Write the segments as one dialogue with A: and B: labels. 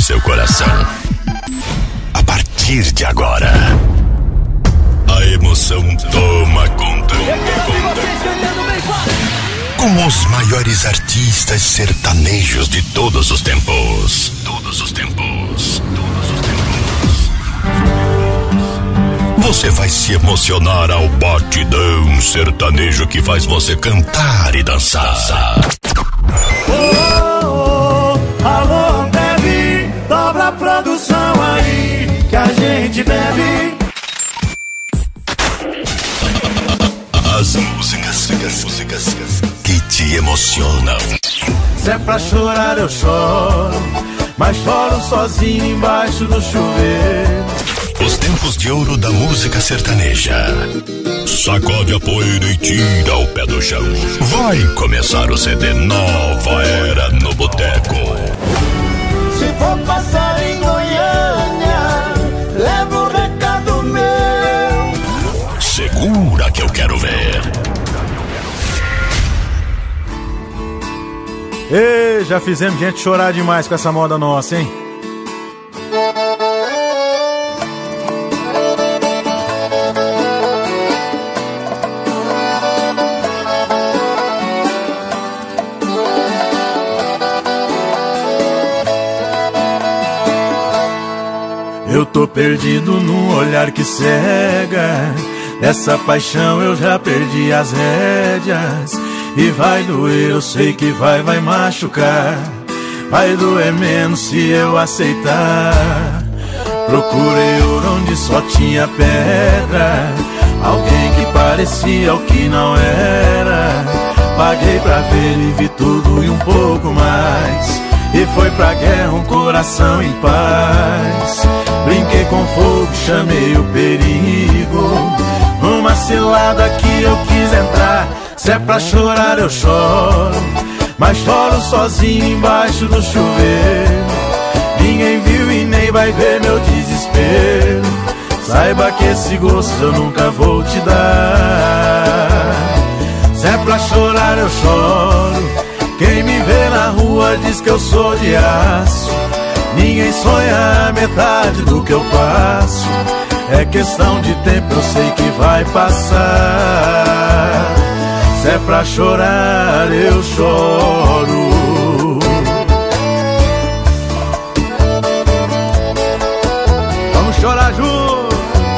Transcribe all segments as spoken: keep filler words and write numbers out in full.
A: seu coração. A partir de agora, a emoção toma conta. Com os maiores artistas sertanejos de todos os tempos. Todos os tempos. Todos os tempos. Você vai se emocionar ao batidão sertanejo que faz você cantar e dançar.
B: Oh, oh, oh, alô, bebe, dobra a produção aí, que a gente bebe.
A: As músicas, músicas que te emocionam.
B: Se é pra chorar eu choro, mas choro sozinho embaixo do chuveiro.
A: Os tempos de ouro da música sertaneja. Sacode a poeira e tira o pé do chão. Vai começar o C D Nova Era no Boteco.
B: Se for passar em Goiânia, leva um recado meu.
A: Segura que eu quero ver.
B: Ei, já fizemos gente chorar demais com essa moda nossa, hein? Eu tô perdido num olhar que cega. Dessa paixão eu já perdi as rédeas. E vai doer, eu sei que vai, vai machucar. Vai doer menos se eu aceitar. Procurei ouro onde só tinha pedra. Alguém que parecia o que não era. Paguei pra ver e vi tudo e um pouco mais. E foi pra guerra um coração em paz. Brinquei com fogo, chamei o perigo. Uma cilada que eu quis entrar. Se é pra chorar eu choro, mas choro sozinho embaixo do chuveiro. Ninguém viu e nem vai ver meu desespero. Saiba que esse gosto eu nunca vou te dar. Se é pra chorar eu choro. Quem me vê na rua diz que eu sou de aço. Ninguém sonha a metade do que eu passo. É questão de tempo, eu sei que vai passar. Se é pra chorar, eu choro. Vamos chorar juntos.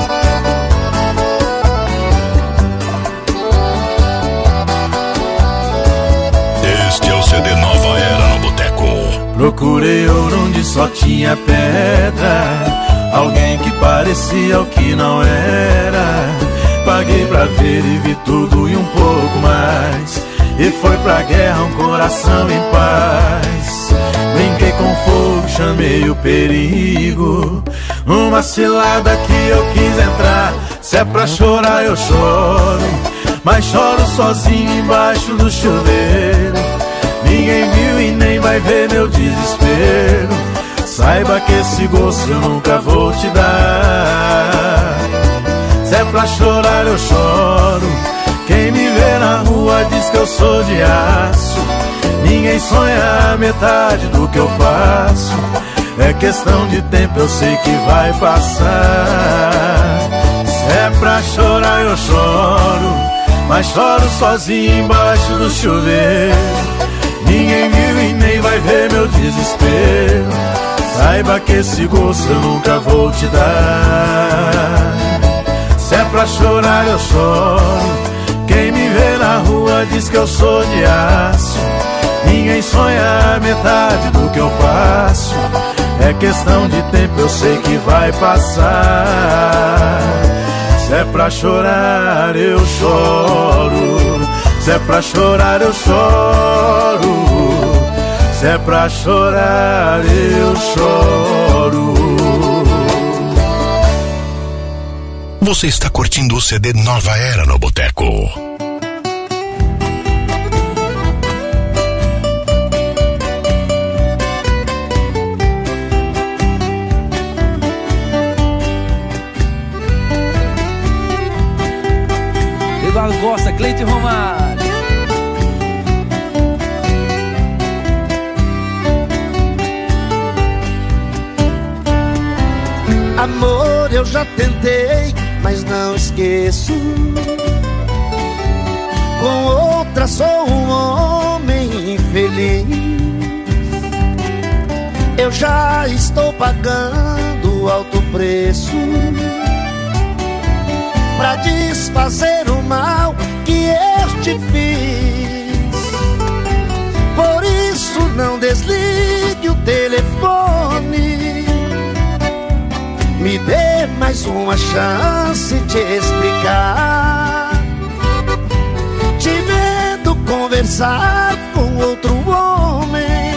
A: Este é o C D Nova Era no Boteco.
B: Procurei ouro onde só tinha pedra. Alguém que parecia o que não era. Paguei pra ver e vi tudo e um pouco mais. E foi pra guerra um coração em paz. Brinquei com fogo, chamei o perigo. Uma cilada que eu quis entrar. Se é pra chorar eu choro, mas choro sozinho embaixo do chuveiro. Ninguém viu e nem vai ver meu desespero. Saiba que esse gosto eu nunca vou te dar. Se é pra chorar eu choro. Quem me vê na rua diz que eu sou de aço. Ninguém sonha a metade do que eu passo. É questão de tempo, eu sei que vai passar. Se é pra chorar eu choro, mas choro sozinho embaixo do chuveiro. Ninguém viu e nem vai ver meu desespero. Saiba que esse gosto eu nunca vou te dar. Se é pra chorar eu choro. Quem me vê na rua diz que eu sou de aço. Ninguém sonha a metade do que eu passo. É questão de tempo, eu sei que vai passar. Se é pra chorar eu choro. Se é pra chorar eu choro. Se é pra chorar eu choro.
A: Você está curtindo o C D Nova Era no Boteco.
C: Eduardo Costa, Cleide Romário.
D: eu já tentei, mas não esqueço. Com outra sou um homem infeliz. Eu já estou pagando alto preço pra desfazer o mal que eu te fiz. Por isso não desligue o telefone. Me dê mais uma chance de explicar. Te vendo conversar com outro homem,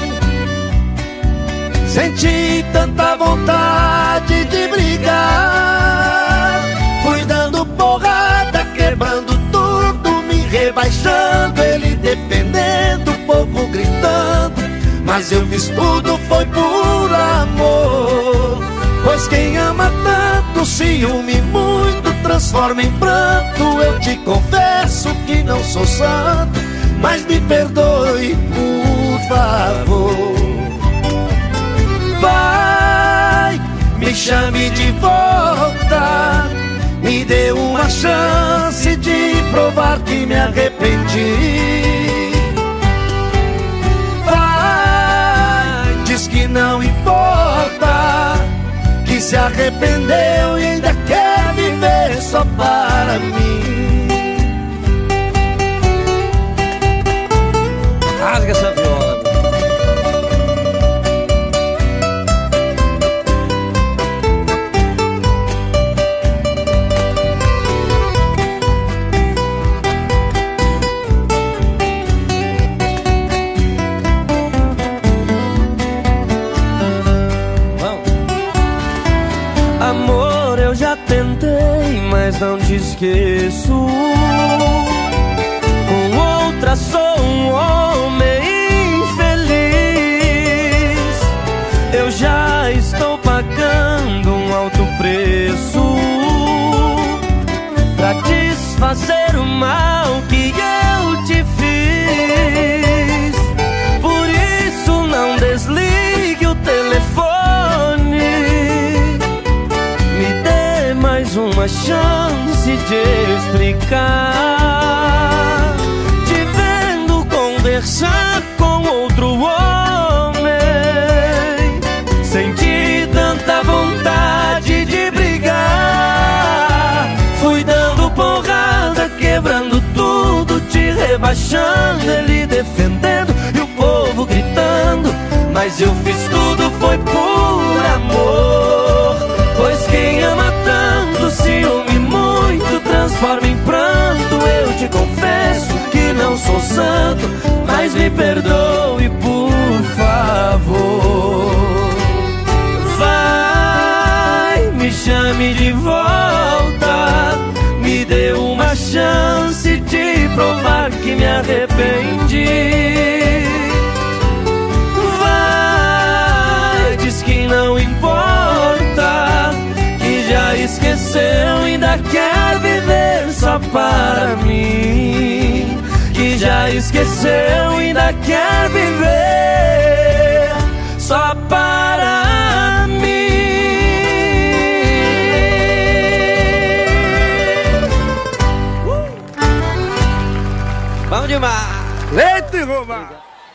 D: senti tanta vontade de brigar. Fui dando porrada, quebrando tudo, me rebaixando, ele defendendo, o povo gritando. Mas eu fiz tudo, foi por amor. Pois quem ama tanto, ciúme muito, transforma em pranto. Eu te confesso que não sou santo, mas me perdoe, por favor. Vai, me chame de volta, me dê uma chance de provar que me arrependi. Vai, diz que não importa, que se arrependeu e ainda quer viver só para mim.
C: Rasga essa viola.
E: Amor, eu já tentei, mas não te esqueço. Com outra sou um homem infeliz. Eu já estou pagando um alto preço pra desfazer o mal que eu te fiz. Por isso não desligue o telefone. Me dê mais uma chance de explicar. Te vendo conversar com outro homem, senti tanta vontade de brigar. Fui dando porrada, quebrando tudo, te rebaixando, ele defendendo e o povo gritando. Mas eu fiz tudo, foi por amor. Pois quem ama tanto, ciúme muito, transforma em pranto. Eu te confesso que não sou santo, mas me perdoe, por favor. Vai, me chame de volta, me dê uma chance de provar que me arrependi. Vai, diz que não importa, que já esqueceu, ainda quer viver só para mim. Que já esqueceu, ainda quer viver só para mim. uh! Vamos demais!
C: Leite Roma!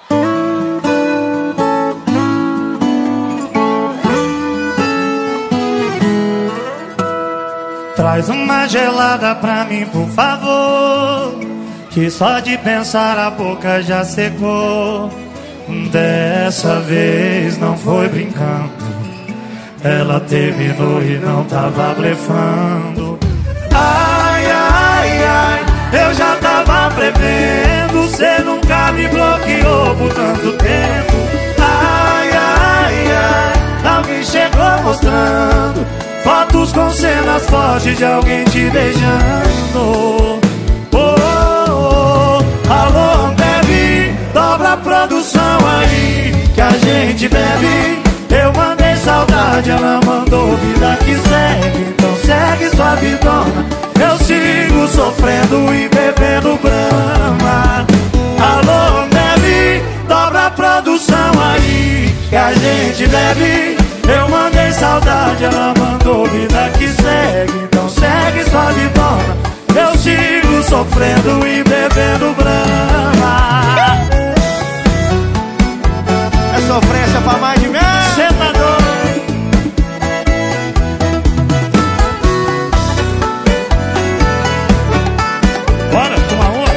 F: Traz uma gelada pra mim, por favor, que só de pensar a boca já secou. Dessa vez não foi brincando, ela terminou e não tava blefando. Ai, ai, ai, eu já tava prevendo, cê nunca me bloqueou por tanto tempo. Ai, ai, ai, alguém chegou mostrando fotos com cenas fortes de alguém te beijando. Oh, oh, oh. Alô, bebe, dobra a produção aí que a gente bebe. Eu mandei saudade, ela mandou vida que segue. Então segue sua vidona, eu sigo sofrendo e bebendo brama. Alô, bebe, dobra a produção aí que a gente bebe. Eu mandei saudade, ela mandou vida que segue. sofrendo e bebendo Brahma.
D: É sofrência pra mais de mim.
F: Cê tá doido? Bora, toma uma.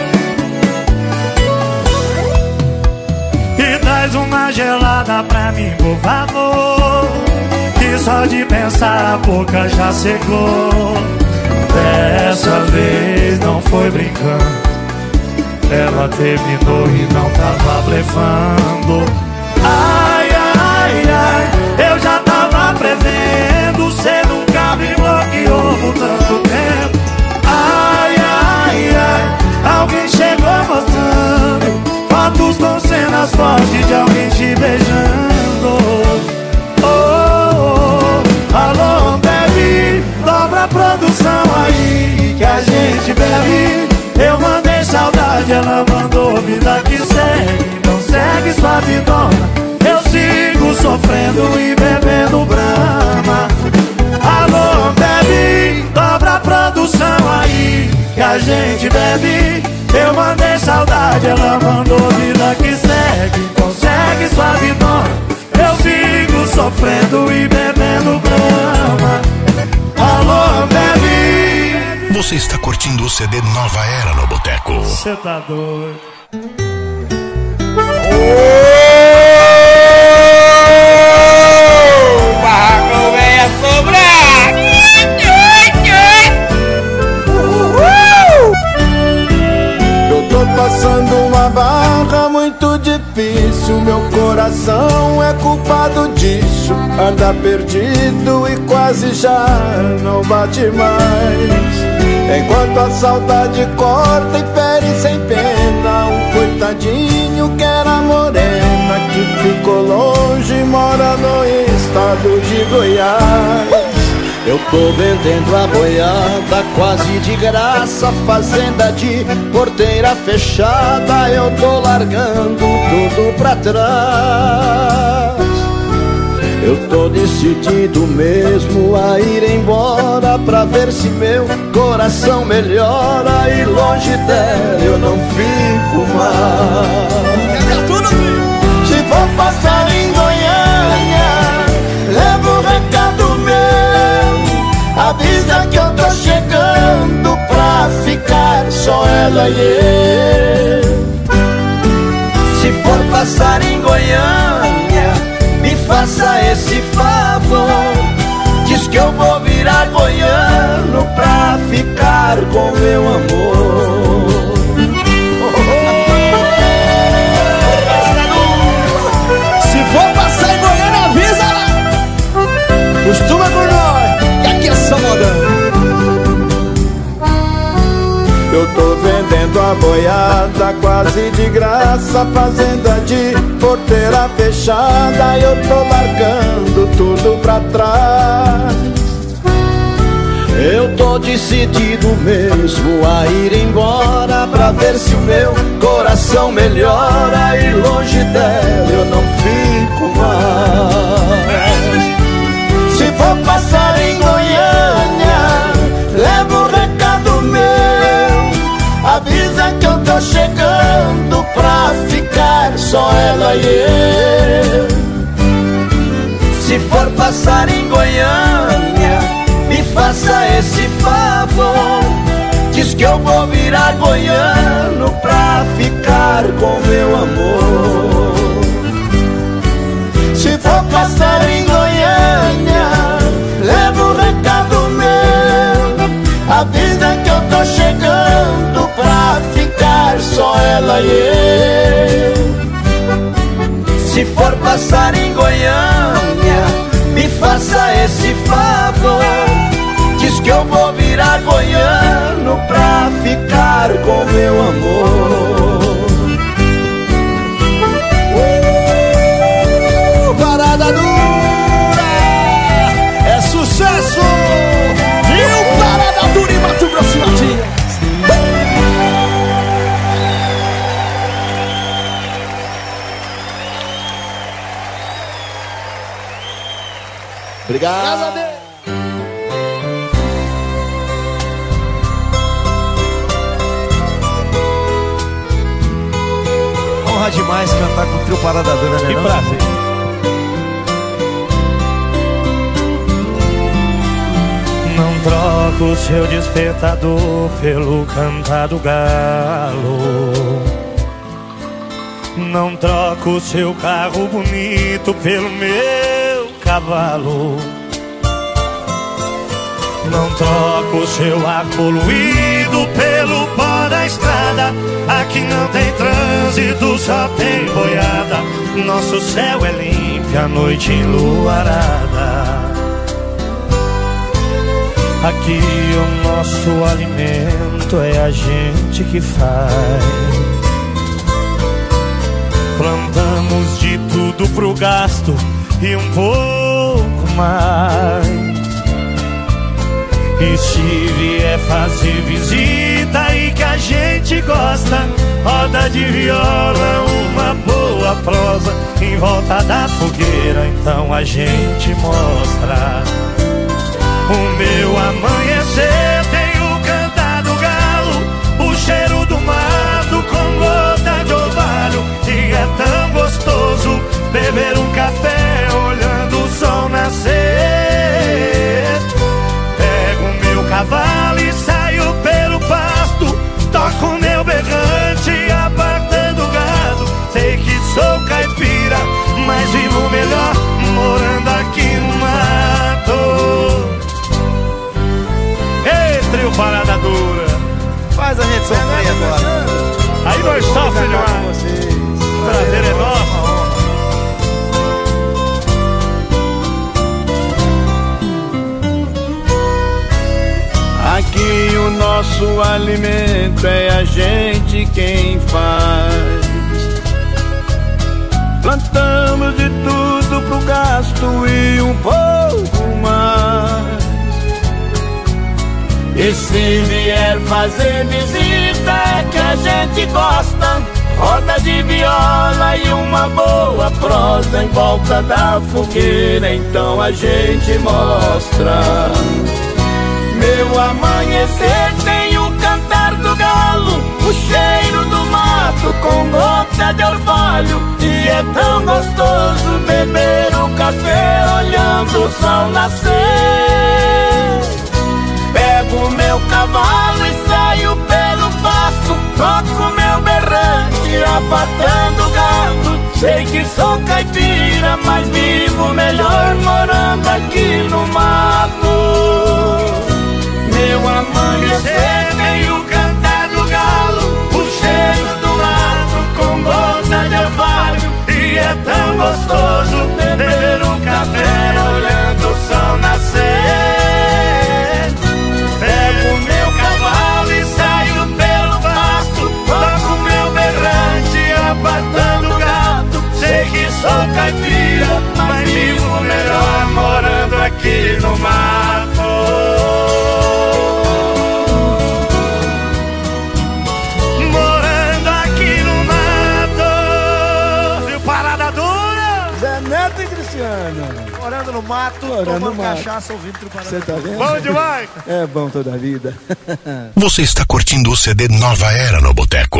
F: E traz uma gelada pra mim, por favor, que só de pensar a boca já secou. Dessa vez não foi brincando, ela terminou e não tava blefando. Ai, ai, ai, eu já tava prevendo, cê nunca me bloqueou por tanto tempo. Ai, ai, ai, alguém chegou mostrando fotos com cenas fortes de alguém te beijando. Oh, oh, oh, alô, baby, dobra a produção aí que a gente bebe. Eu mandei saudade, ela mandou vida que segue. Então segue sua vidona, eu sigo sofrendo e bebendo Brahma. Alô, baby, dobra a produção aí que a gente bebe. Eu mandei saudade, ela mandou vida que segue. Então segue sua vidona, eu sigo sofrendo e bebendo Brahma. Alô, baby.
A: Você está curtindo o C D Nova Era no Boteco.
F: Cê tá doido?
C: O barraco vai sobrar.
B: Eu tô passando uma barra muito difícil. Meu coração é culpado disso. Anda perdido e quase já não bate mais. Enquanto a saudade corta e fere sem pena um coitadinho que era morena, que ficou longe e mora no estado de Goiás.
D: Eu tô vendendo a boiada quase de graça, fazenda de porteira fechada. Eu tô largando tudo pra trás. Eu tô decidido mesmo a ir embora, pra ver se meu coração melhora. E longe dela eu não fico mais. Se for passar em Goiânia, leva um recado meu, avisa que eu tô chegando pra ficar só ela e eu. Se for passar em Goiânia, me faça esse favor, diz que eu vou virar goiano pra ficar com meu amor. Se for passar em Goiânia, avisa lá. Costuma por nós, e aqui é só modão.
B: Eu tô vendendo a boiada quase de graça, fazenda de porteira fechada. Eu tô largando tudo pra trás.
D: Eu tô decidido mesmo a ir embora, pra ver se o meu coração melhora. E longe dela eu não fico mais.
B: Se for passar em Goiânia, leva um recado meu, avisa que eu tô chegando pra ficar só ela e eu.
D: Se for passar em Goiânia, me faça esse favor, diz que eu vou virar goiano pra ficar com meu amor.
B: Se for passar em Goiânia, leva um recado meu, avisa que eu tô chegando pra ficar só ela e eu.
D: Se for passar em Goiânia, me faça esse favor, diz que eu vou virar goiano pra ficar com meu amor.
B: Uh, parada dura é sucesso! E o Parada Dura em Mato Grosso e Matias.
D: Obrigado. Graças a Deus.
G: demais cantar com o trio Parada Dura, né?
B: Que prazer.
F: Não troco o seu despertador pelo cantar do galo. Não troco o seu carro bonito pelo meu cavalo. Não troco o seu ar poluído pelo pó da estrada. Aqui não tem trânsito, só tem boiada. Nosso céu é limpo, a noite enluarada. Aqui o nosso alimento é a gente que faz. Plantamos de tudo pro gasto e um pouco mais. E se vier fazer visita e que a gente gosta, roda de viola, uma boa prosa em volta da fogueira, então a gente mostra. O meu amanhecer tem o cantar do galo, o cheiro do mato com gota de orvalho. E é tão gostoso beber um café olhando o sol nascer. Pego o meu cavalo e saio pelo pasto, toco o meu berrante apartando o gado. Sei que sou caipira, mas vivo melhor morando aqui no mato. Trio Parada Dura.
G: Faz a gente sofrer agora.
F: Aí nós sofremos demais. Prazer é nosso.
B: Aqui o nosso alimento é a gente quem faz. Plantamos de tudo pro gasto e um pouco mais. E se vier fazer visita é que a gente gosta, roda de viola e uma boa prosa em volta da fogueira, então a gente mostra. Meu amanhecer tem o cantar do galo, o cheiro do mato com gota de orvalho. E é tão gostoso beber um café olhando o sol nascer. Pego meu cavalo e saio pelo pasto, toco meu berrante apartando o gado. Sei que sou caipira, mas vivo melhor morando aqui no mato. Meu amanhecer tem o cantar do galo, o cheiro do mato com gota de orvalho. E é tão gostoso beber um café olhando o sol nascer. Pego meu cavalo e saio pelo pasto, toco meu berrante apartando o gado. Sei que sou caipira, mas vivo melhor morando aqui no mato. Morando aqui no mato. E o Parada Dura?
G: Zé Neto e Cristiano.
D: Morando no mato,
G: Morando
D: tomando
G: no mato.
D: cachaça, ouvindo Trio Parada
G: Você tá vendo?
F: Bom demais.
G: É bom toda a vida.
A: Você está curtindo o C D Nova Era no Boteco.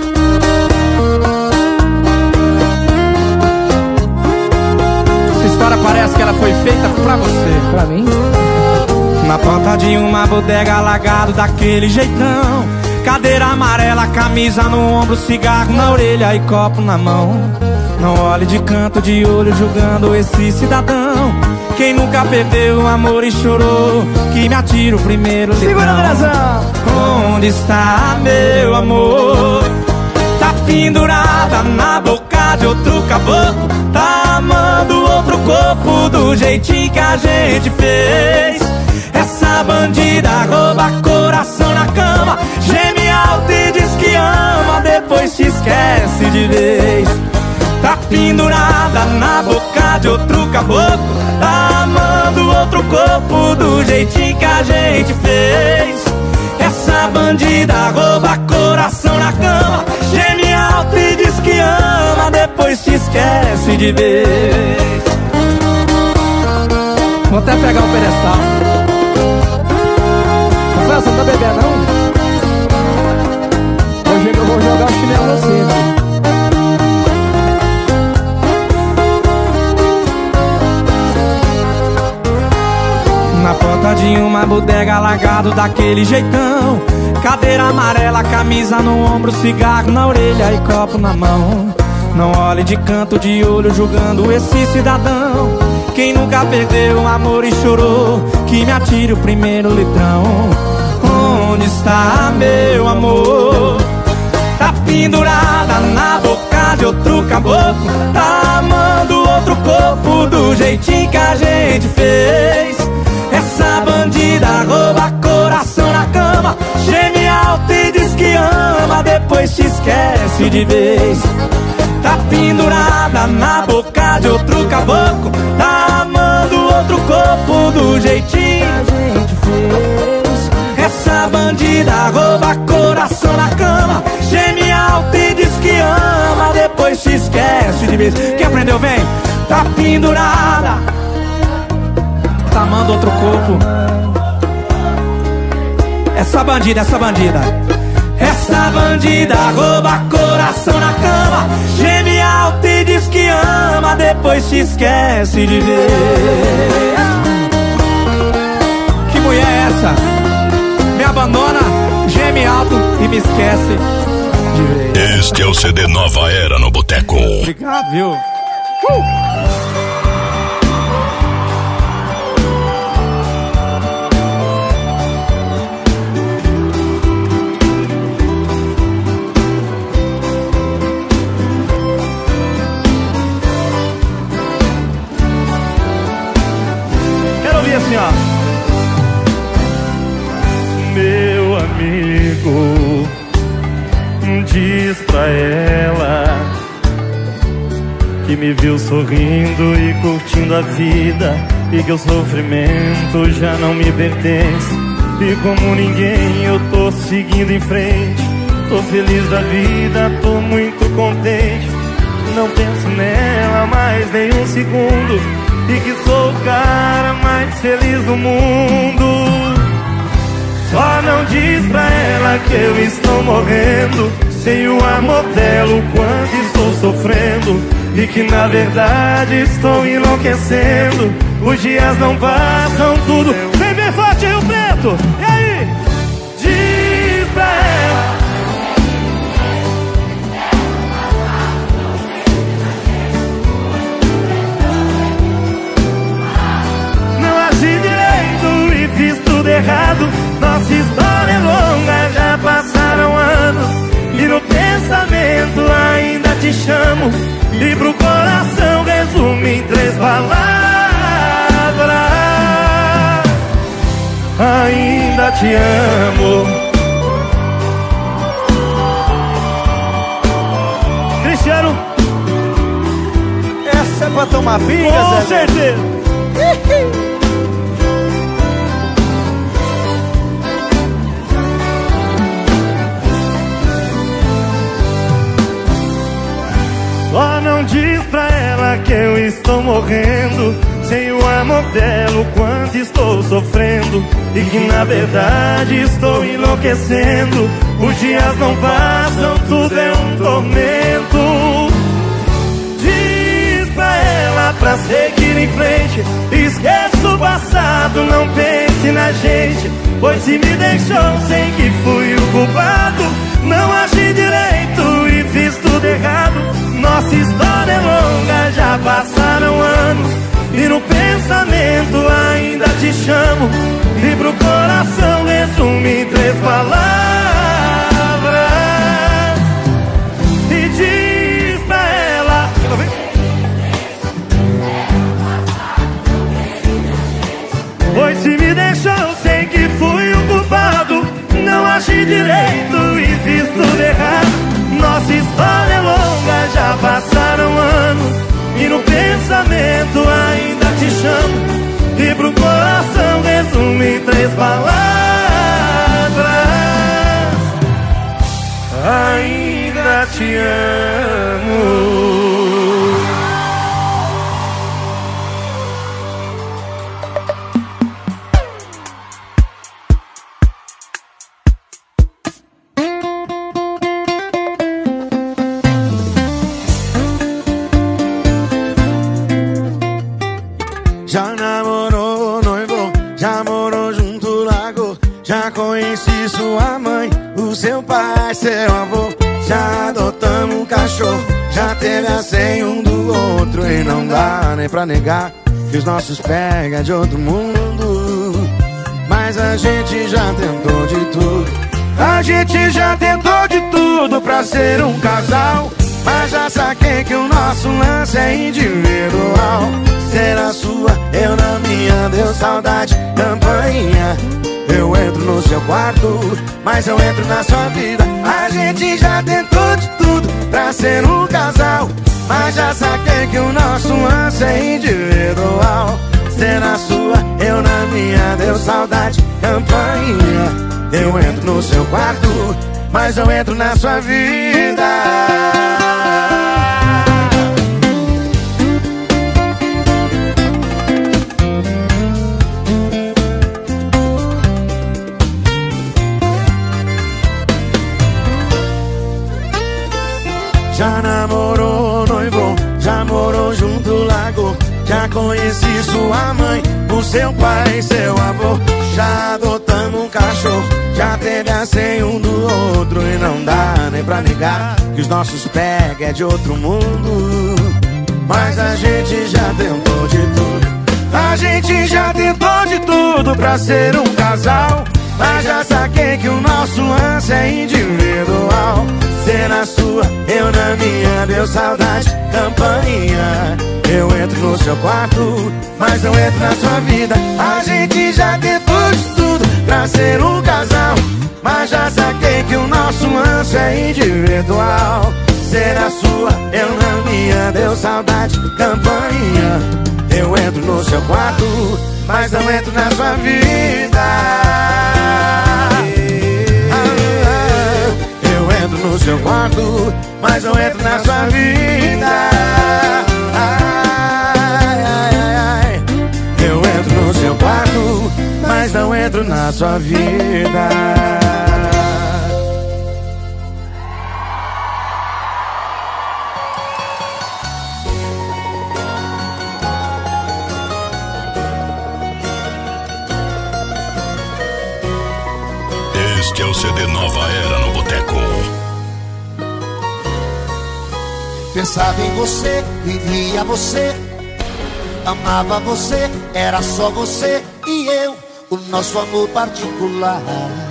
E: Essa história parece que ela foi feita pra você. Pra mim? Na porta de uma bodega, alagado daquele jeitão, cadeira amarela, camisa no ombro, cigarro na orelha e copo na mão. Não olhe de canto de olho julgando esse cidadão. Quem nunca perdeu o amor e chorou, que me atira o primeiro litrão.
G: Segura, Brasão!
E: Onde está meu amor? Tá pendurada na boca de outro caboclo, tá amando outro corpo do jeitinho que a gente fez. Essa bandida rouba coração na cama, geme alto e diz que ama, depois te esquece de vez. Tá pendurada na boca de outro caboclo, tá amando outro corpo do jeitinho que a gente fez. Essa bandida rouba coração na cama, geme alto e diz que ama, depois te esquece de vez. Vou até pegar o pedestal. Rafael, você não tá bebendo não? Hoje eu vou jogar o chinelo em você, velho. em uma bodega largado daquele jeitão. Cadeira amarela, camisa no ombro, cigarro na orelha e copo na mão. Não olhe de canto de olho julgando esse cidadão. Quem nunca perdeu um amor e chorou, que me atire o primeiro litrão. Onde está meu amor? Tá pendurada na boca de outro caboclo, tá amando outro corpo do jeitinho que a gente fez. Essa bandida rouba coração na cama, geme alto e diz que ama, depois te esquece de vez. Tá pendurada na boca de outro caboclo, tá amando outro corpo do jeitinho que a gente fez. Essa bandida rouba coração na cama, geme alto e diz que ama, depois te esquece de vez. Quem aprendeu vem. Tá pendurada, tá amando outro corpo. Essa bandida, essa bandida Essa bandida rouba coração na cama, geme alto e diz que ama, depois te esquece de ver. Que mulher é essa? Me abandona, geme alto e me esquece de ver.
A: Este é o C D Nova Era no Boteco.
E: Obrigado, viu? Uh!
F: Assim, ó. Meu amigo, diz pra ela que me viu sorrindo e curtindo a vida, e que o sofrimento já não me pertence. E como ninguém eu tô seguindo em frente, tô feliz da vida, tô muito contente. Não penso nela mais nem um segundo, e que sou o cara mais feliz do mundo. Só não diz pra ela que eu estou morrendo sem o amor dela, o quanto estou sofrendo, e que na verdade estou enlouquecendo. Os dias não passam, tudo vem bem forte e o preto. E aí? Diz pra ela. Fiz tudo errado, nossa história é longa, já passaram anos, e no pensamento ainda te chamo, e pro coração resumo em três palavras: ainda te amo. Cristiano,
G: essa é pra tomar pinga,
F: com
G: Zé?
F: certeza. Só não diz pra ela que eu estou morrendo sem o amor dela, o quanto estou sofrendo, e que na verdade estou enlouquecendo. Os dias não passam, tudo é um tormento. Diz pra ela pra seguir em frente, esqueça o passado, não pense na gente, pois se me deixou, sei que fui o culpado. Não agi direito e fiz tudo errado. Nossa história é longa, já passaram anos, e no pensamento ainda te chamo, e pro coração resumo em três palavras: e diz pra ela. Pois se me deixou, sei que fui o culpado. Não agi direito e fiz tudo errado. Nossa história é longa, já passaram anos, e no pensamento ainda te chamo, e pro coração resumo em três palavras: ainda te amo.
D: Já namorou, noivou, já morou junto Já conheci sua mãe, o seu pai, seu avô. Já adotamos um cachorro, já teve a senha um do outro. E não dá nem pra negar que os nossos pega de outro mundo. Mas a gente já tentou de tudo. A gente já tentou de tudo pra ser um casal. Mas já saquei que o nosso lance é individual. Ser a sua, eu na minha, deu saudade, campainha. Eu entro no seu quarto, mas eu entro na sua vida. A gente já tentou de tudo pra ser um casal. Mas já saquei que o nosso lance é individual. Ser a sua, eu na minha, deu saudade, campainha. Eu entro no seu quarto, mas eu entro na sua vida. Já namorou, noivou, já morou junto, largou. Já conheci sua mãe, o seu pai, seu avô. Já adotamos um cachorro, já teve a senha um do outro. E não dá nem pra negar que os nossos pega é de outro mundo. Mas a gente já tentou de tudo. A gente já tentou de tudo pra ser um casal. Mas já saquei que o nosso lance é individual. Ser na sua, eu na minha, deu saudade, campainha. Eu entro no seu quarto, mas não entro na sua vida. A gente já tentou de tudo pra ser um casal. Mas já saquei que o nosso lance é individual. Ser na sua, eu na minha, deu saudade, campainha. Eu entro no seu quarto, mas não entro na sua vida. Eu entro no seu quarto, mas não entro na sua vida. Ai, ai, ai. Eu entro no seu quarto, mas não entro na sua vida.
A: Este é o C D Nova Era no Boteco.
D: Pensava em você, vivia você, amava você, era só você e eu. O nosso amor particular,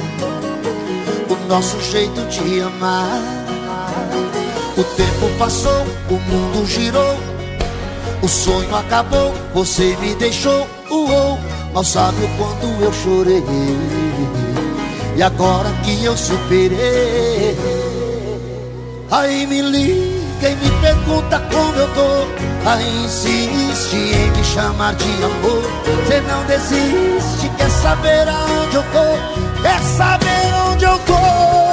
D: o nosso jeito de amar. O tempo passou, o mundo girou, o sonho acabou, você me deixou. Uou, mal sabe o quanto eu chorei. E agora que eu superei, aí me liga e me pergunta como eu tô. Aí insiste em me chamar de amor. Cê não desiste, quer saber aonde eu tô, quer saber onde eu tô.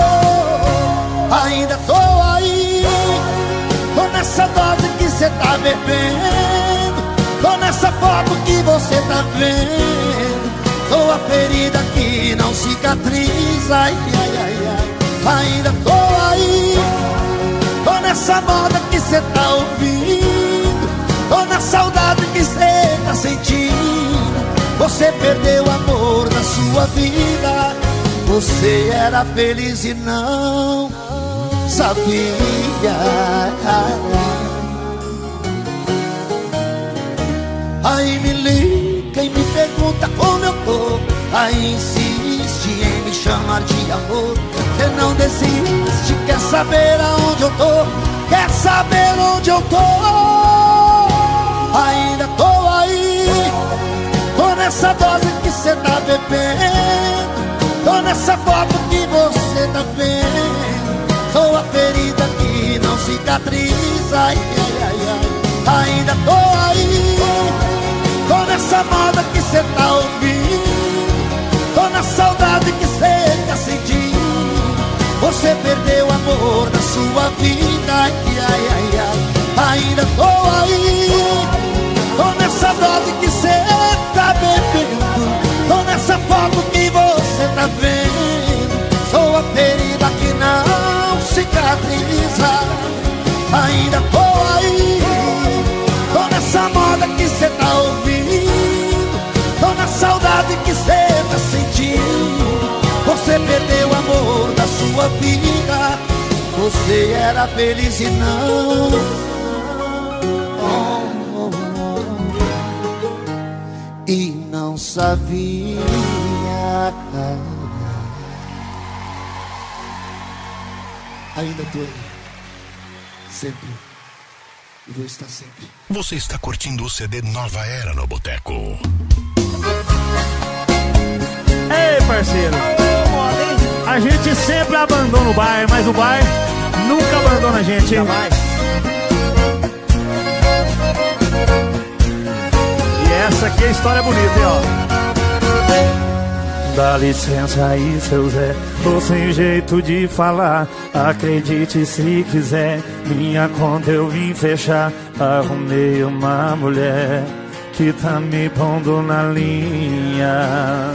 D: Ainda tô aí, tô nessa dose que cê tá bebendo, tô nessa foto que você tá vendo. Tô a ferida que não cicatriza, ai, ai, ai, ai. Ainda tô aí, tô nessa moda que cê tá ouvindo, tô na saudade que cê tá sentindo. Você perdeu o amor da sua vida, você era feliz e não sabia. Aí me liga e me pergunta como eu tô, aí insiste em me chamar de amor. Você não desiste, quer saber aonde eu tô, quer saber onde eu tô. Ainda tô aí, tô nessa dose que cê tá bebendo, tô nessa foto que você tá vendo. Sou a ferida que não cicatriza, ai, ai, ai, ai. Ainda tô aí, tô nessa moda que cê tá ouvindo, tô na saudade que cê tá sentindo. Você perdeu o amor da sua vida, ai, ai, ai, ai. Ainda tô aí, tô nessa dose que cê tá bebendo, tô nessa foto que você tá vendo. Sou a ferida que não cicatriza. Ainda tô aí, tô nessa moda que cê tá ouvindo, tô na saudade que cê tá sentindo. sabia, você era feliz e não. Oh, oh, oh. E não sabia. Ainda tô aí, sempre, e vou estar sempre.
A: Você está curtindo o C D Nova Era no Boteco.
F: Ei, parceiro, a gente sempre abandona o bairro, mas o bairro nunca abandona a gente, hein? E essa aqui é a história bonita, hein, ó. Dá licença aí, seu Zé, tô sem jeito de falar. Acredite se quiser, minha conta eu vim fechar. Arrumei uma mulher que tá me pondo na linha.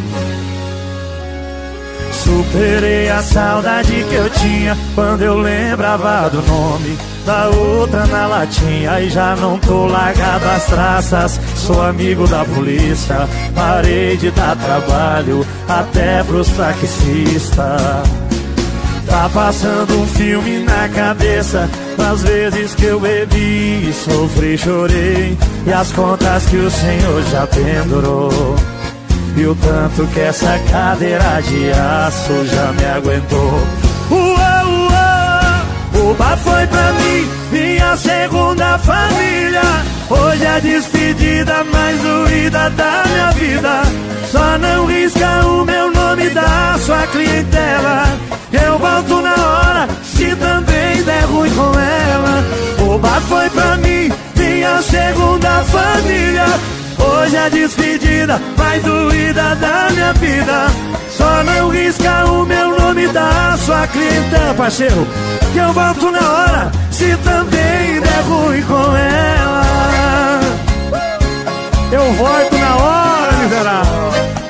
F: Superei a saudade que eu tinha quando eu lembrava do nome da outra na latinha. E já não tô largado as traças, sou amigo da polícia. Parei de dar trabalho até pros taxistas. Tá passando um filme na cabeça das vezes que eu bebi, sofri, chorei, e as contas que o Senhor já pendurou. E o tanto que essa cadeira de aço já me aguentou. Uou, uou, o bar foi pra mim, minha segunda família. Hoje é a despedida mais doída da minha vida. Só não risca o meu nome da sua clientela. Eu volto na hora, se também der ruim com ela. O bar foi pra mim, minha segunda família. Hoje é a despedida mais doída da minha vida. Só não risca o meu nome da sua clientela, parceiro, que eu volto na hora, se também der ruim com ela. Eu volto na hora, miserável.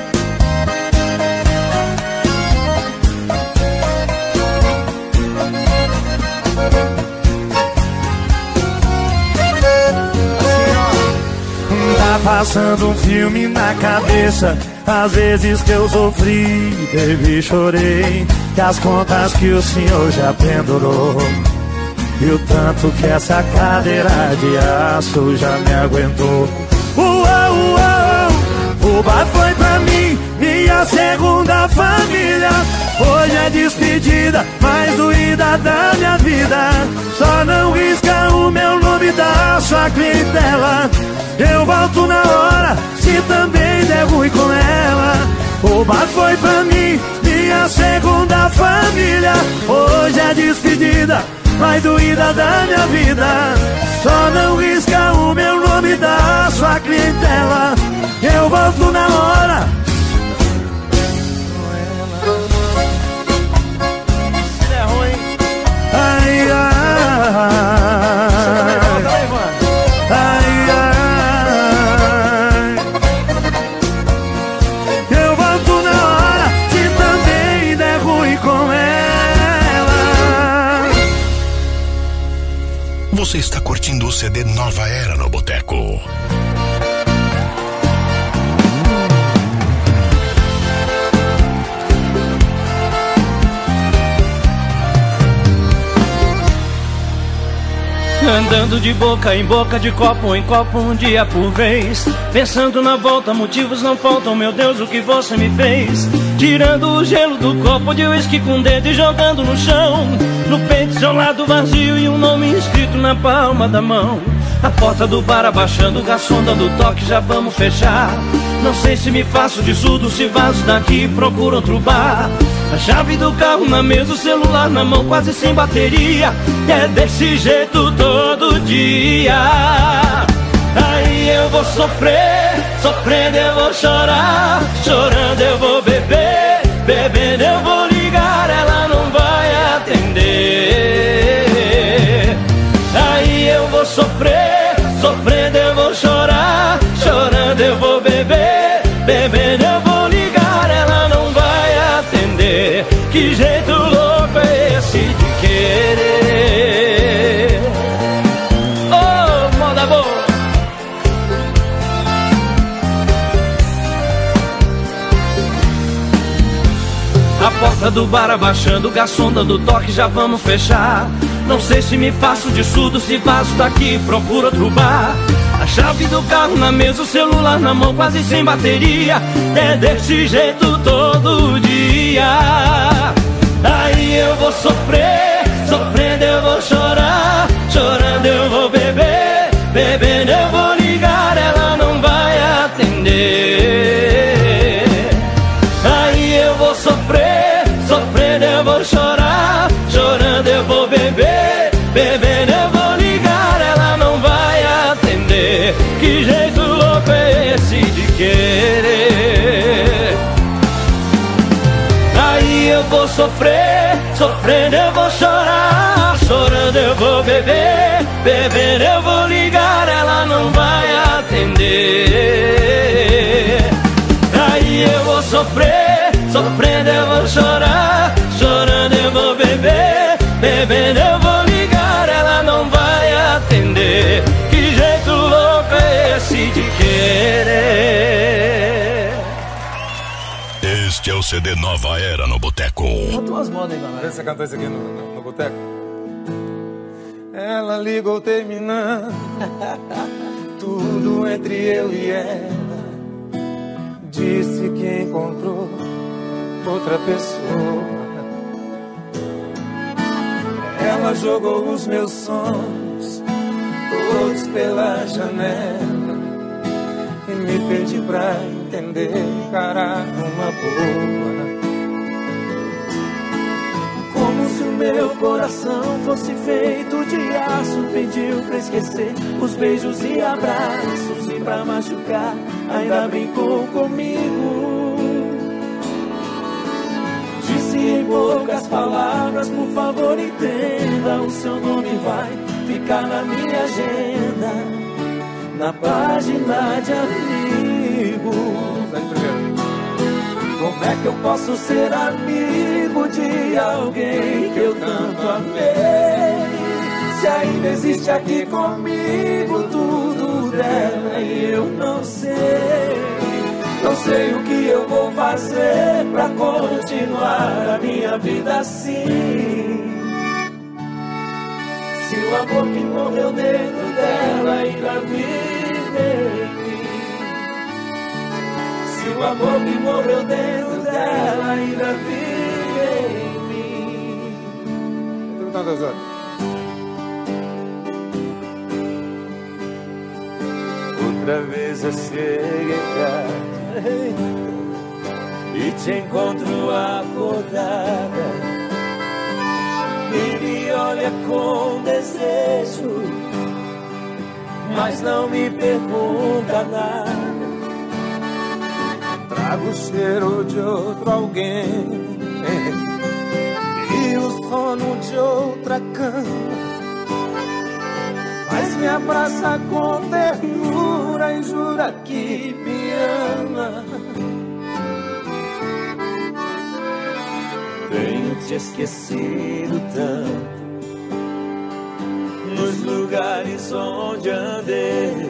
F: Tá passando um filme na cabeça, às vezes que eu sofri, bebi, chorei, e as contas que o Senhor já pendurou. E o tanto que essa cadeira de aço já me aguentou. Uou, uou, o bar foi pra mim, minha segunda família. Hoje é despedida mais doída da minha vida. Só não risca o meu nome da sua clientela. Eu volto na hora, se também der ruim com ela. O bar foi pra mim, minha segunda família. Hoje é despedida mais doída da minha vida. Só não risca o meu nome da sua clientela. Eu volto na hora. Se der ruim. Ai, ai. Ai, ai. Eu volto na hora, se também der ruim com ela.
A: Você está curtindo o C D Nova Era no Boteco.
E: Andando de boca em boca, de copo em copo, um dia por vez. Pensando na volta, motivos não faltam, meu Deus, o que você me fez? Tirando o gelo do copo de uísque com o dedo e jogando no chão. No peito seu lado vazio e um nome escrito na palma da mão. A porta do bar abaixando, o garçom dando toque, já vamos fechar. Não sei se me faço de surdo, se vazo daqui e procuro outro bar. A chave do carro na mesa, o celular na mão, quase sem bateria. É desse jeito todo dia. Aí eu vou sofrer, sofrendo eu vou chorar, chorando eu vou beber, bebendo eu vou ligar, ela não vai atender. Aí eu vou sofrer, sofrendo eu vou chorar, chorando eu vou beber, bebendo eu vou ligar, ela não vai atender. Que jeito louco é esse de querer? Oh, moda boa! A porta porta do bar abaixando, o garçom dando toque, já vamos fechar. Não sei se me faço de surdo, se vazo daqui, procuro outro bar. A chave do carro na mesa, o celular na mão, quase sem bateria. É desse jeito todo dia. Aí eu vou sofrer, sofrendo eu vou chorar, chorando eu vou beber, bebendo eu vou ligar, ela não vai atender. Aí eu vou sofrer, sofrendo eu vou chorar, chorando eu vou beber, bebendo eu vou ligar, ela não vai atender. Que jeito louco é esse de querer? Aí eu vou sofrer, sofrendo eu vou chorar, chorando eu vou beber, bebendo eu vou ligar, ela não vai atender. Aí eu vou sofrer, sofrendo eu vou chorar, chorando eu vou beber, bebendo eu vou ligar, ela não vai atender. Que jeito louco é esse de querer?
A: Este é o C D Nova Era no Boteco.
G: Bota umas modas aí, galera.
B: Você cantou isso aqui no, no, no boteco? Ela ligou terminando tudo entre eu e ela. Disse que encontrou outra pessoa. Ela jogou os meus sonhos todos pela janela e me pedi pra entender, encarar numa boa.
E: Como se o meu coração fosse feito de aço, pediu pra esquecer os beijos e abraços, e pra machucar ainda brincou comigo. Disse em poucas palavras, por favor entenda, o seu nome vai ficar na minha agenda, na página de amigo. Como é que eu posso ser amigo de alguém que eu tanto amei? Se ainda existe aqui comigo tudo dela e eu não sei. Não sei o que eu vou fazer pra continuar a minha vida assim. Se o amor que morreu dentro dela ainda vive em mim. Se o amor que morreu dentro dela ainda vive em mim. Outra vez eu chego em casa e te encontro acordada e me olha com desejo, mas não me pergunta nada.
B: Trago o cheiro de outro alguém e o sono de outra cama, mas me abraça com ternura e jura que me ama.
E: Tenho te esquecido tanto nos lugares onde andei.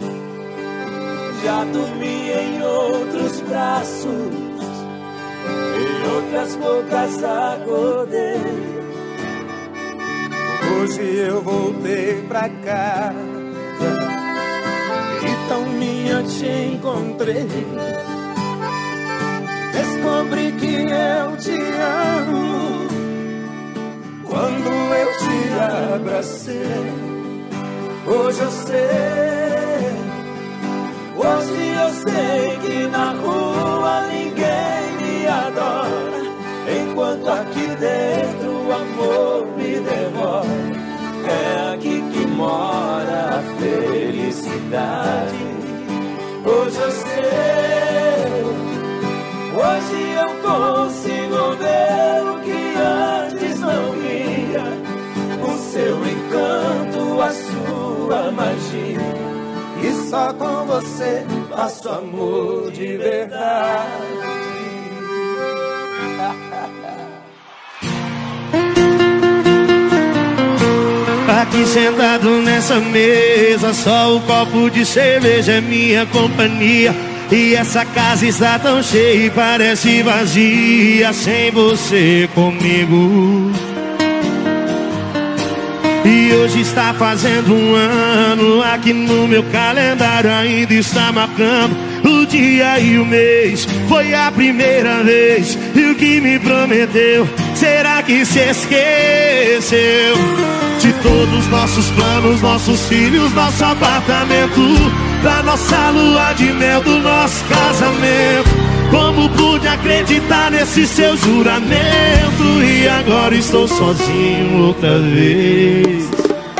E: Já dormi em outros braços, em outras bocas acordei.
B: Hoje eu voltei pra casa e tão minha te encontrei. Descobri que eu te amo quando eu te abracei. Hoje eu sei, hoje eu sei que na rua ninguém me adora, enquanto aqui dentro o amor me devora. É aqui que mora a felicidade. Hoje eu sei, hoje eu consigo ver o que antes não via, o seu encanto, a sua magia. E só com você faço amor de verdade.
F: Aqui sentado nessa mesa, só o copo de cerveja é minha companhia.
D: E essa casa está tão cheia e parece vazia sem você comigo. E hoje está fazendo um ano, aqui no meu calendário ainda está marcando o dia e o mês. Foi a primeira vez, e o que me prometeu, será que se esqueceu? De todos os nossos planos, nossos filhos, nosso apartamento, da nossa lua de mel, do nosso casamento. Como pude acreditar nesse seu juramento? E agora estou sozinho outra vez.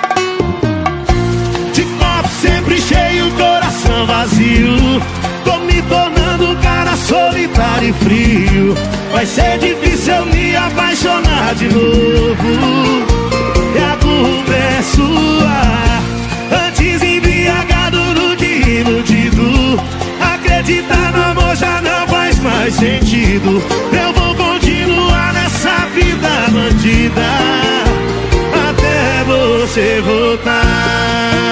D: De copo sempre cheio, coração vazio. Tô me tornando um cara solitário e frio. Vai ser difícil eu me apaixonar de novo. E a culpa é sua. Antes embriagado do que iludido. Acreditar no amor já não faz mais sentido. Eu vou continuar nessa vida bandida até você voltar.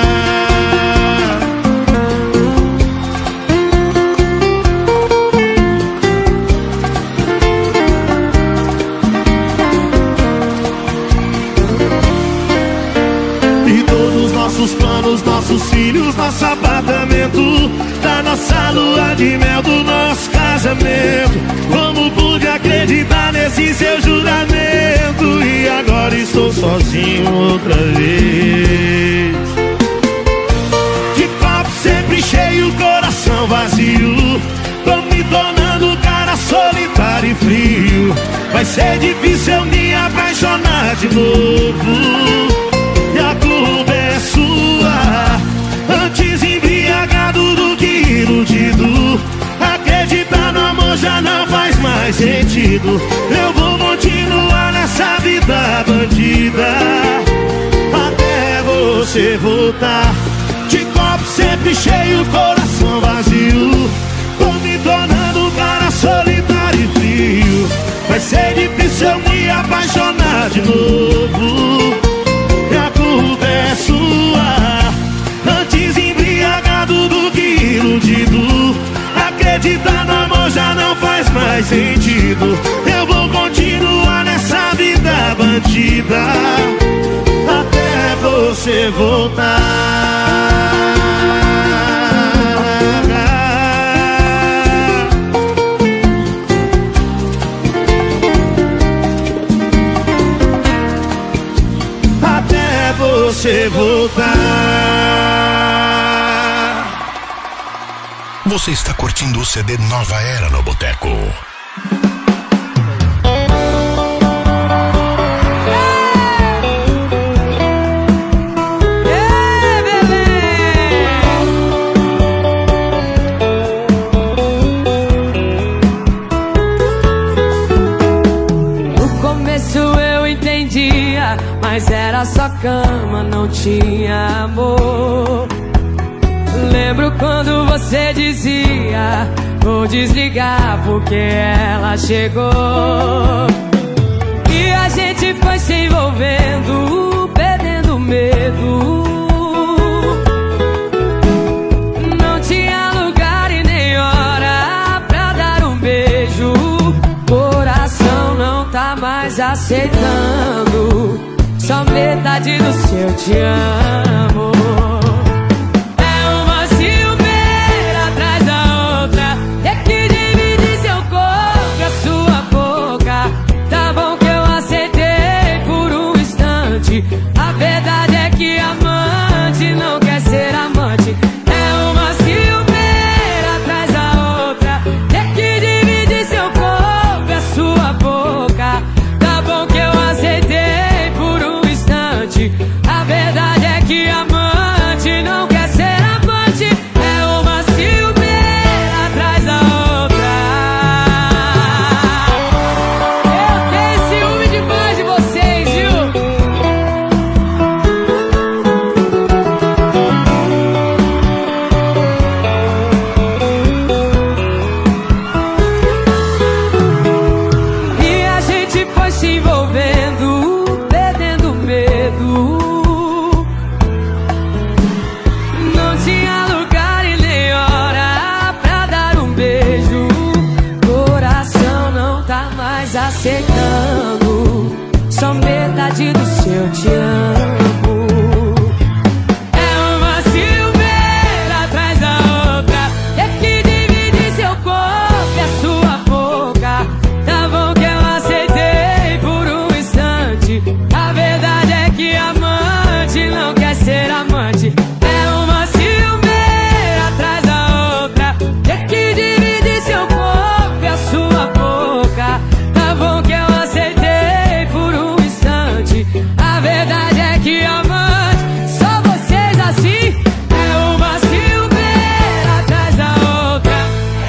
D: E todos os nossos planos, nossos filhos, nosso apartamento, da nossa lua de mel, do nosso casamento. Como pude acreditar nesse seu juramento? E agora estou sozinho outra vez. De copo sempre cheio, coração vazio. Tô me tornando um cara solitário e frio. Vai ser difícil eu me apaixonar de novo. E a culpa é sua. Antes embriagado do que iludido. Acreditar no amor já não faz mais sentido. Eu vou continuar nessa vida bandida até você voltar. De copo sempre cheio, coração vazio. Tô me tornando um cara solitário e frio. Vai ser difícil eu me apaixonar de novo. E a culpa é sua. Antes embriagado do que iludido. Acreditar no amor já não faz mais sentido. Eu vou continuar nessa vida bandida até você voltar. Até você voltar.
A: Você está curtindo o C D Nova Era no Boteco.
E: No começo eu entendia, mas era só cama, não tinha amor. Lembro quando você dizia: vou desligar porque ela chegou. E a gente foi se envolvendo, perdendo medo. Não tinha lugar e nem hora pra dar um beijo. Coração não tá mais aceitando só metade do seu te amo. A verdade é que amante não quer ser amante. É uma ciumeira atrás da outra. Ter que dividir seu corpo e a sua boca. Tá bom que eu aceitei por um instante. A verdade é que amante
H: aceitando só metade do seu te amo. É uma ciumeira atrás da outra, é que divide seu corpo e a sua boca. Tá bom que eu aceitei por um instante, a verdade é que amante não quer ser amante. É uma ciumeira atrás da outra, é que divide seu corpo e a sua boca. Tá bom que eu aceitei por um instante, a verdade é que amante, só vocês assim. É uma ciumeira atrás da outra.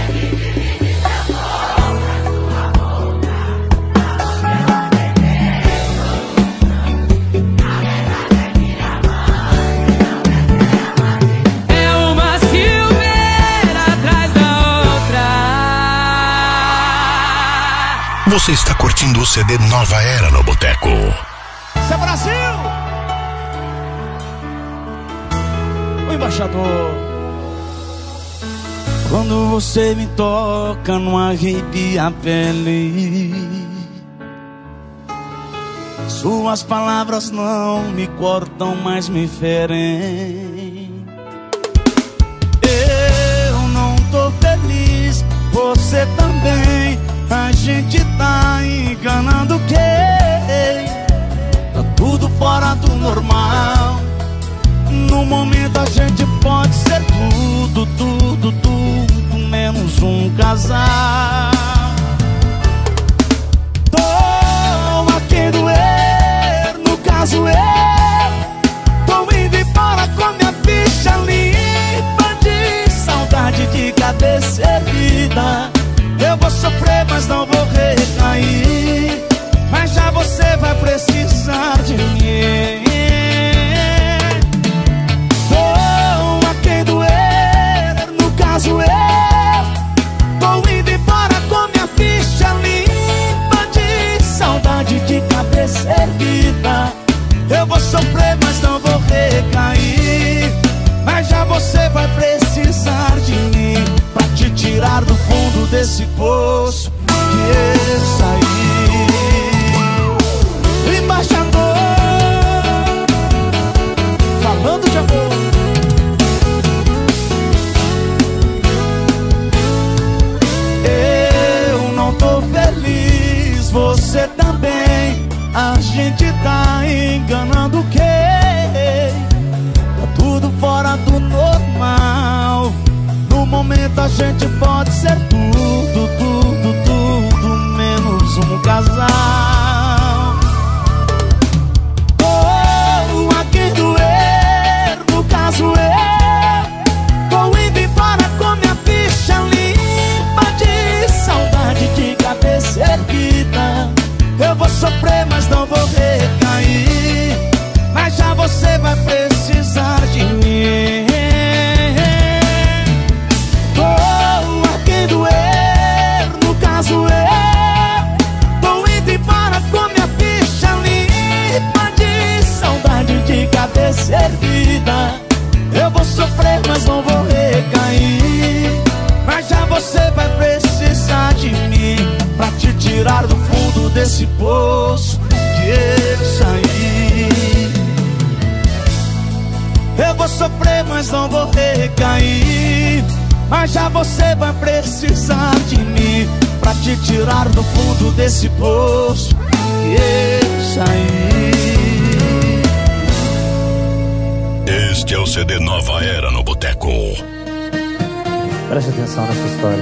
H: É uma ciumeira atrás da outra.
A: Você está curtindo o C D Nova Era no Boteco.
G: Isso é Brasil! O embaixador.
I: Quando você me toca, não arrepia a pele. Suas palavras não me cortam, mas me ferem. Eu não tô feliz, você também. A gente tá enganando quem? Tá tudo fora do normal. No momento a gente pode ser tudo, tudo, tudo, menos um casal. Tô a quem doer, no caso eu tô indo embora com minha ficha limpa de saudade de cabeça erguida. Eu vou sofrer, mas não vou recair. Mas já você vai precisar de mim. Tô a quem doer, no caso eu tô indo embora com minha ficha limpa de saudade de cabeça erguida. Eu vou sofrer, mas não vou recair. Mas já você vai precisar de mim pra te tirar do fundo desse poço que eu saí. Embaixador, falando de amor. Eu não tô feliz, você também. A gente tá enganando quem? Tá tudo fora do normal. No momento a gente pode ser tudo, tudo, tudo, menos um casal. Oh, a quem doer, no caso eu tô indo embora com minha ficha limpa de saudade de cabeça erguida. Eu vou sofrer, mas não vou recair. Mas já você vai precisar de mim. Cabeça erguida. Eu vou sofrer, mas não vou recair. Mas já você vai precisar de mim pra te tirar do fundo desse poço que eu saí. Eu vou sofrer, mas não vou recair. Mas já você vai precisar de mim pra te tirar do fundo desse poço que eu saí.
A: Este é o C D Nova Era no Boteco.
J: Preste atenção nessa história.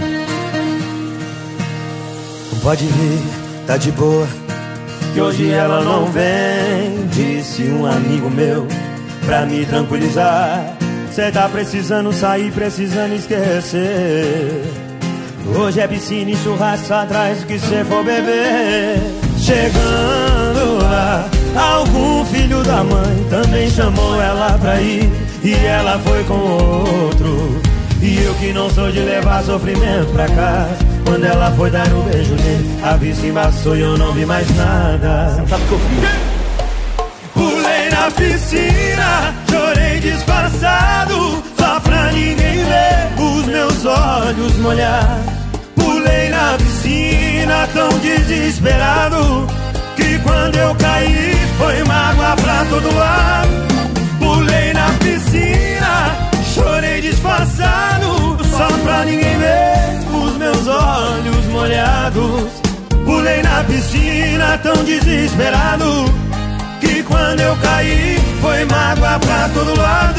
J: Pode vir, tá de boa, que hoje ela não vem, disse um amigo meu, pra me tranquilizar. Cê tá precisando sair, precisando esquecer. Hoje é piscina e churrasco atrás do que cê for beber. Chegando lá, algum filho da mãe também chamou ela pra ir, e ela foi com outro. E eu que não sou de levar sofrimento pra casa, quando ela foi dar um beijo nele, a vista embaçou e eu não vi mais nada. Sabe o que eu fiz? Pulei na piscina, chorei disfarçado, só pra ninguém ver os meus olhos molhar. Pulei na piscina, tão desesperado, que quando eu caí foi mágoa pra todo lado. Pulei na piscina, chorei disfarçado, só pra ninguém ver os meus olhos molhados. Pulei na piscina tão desesperado, que quando eu caí foi mágoa pra todo lado.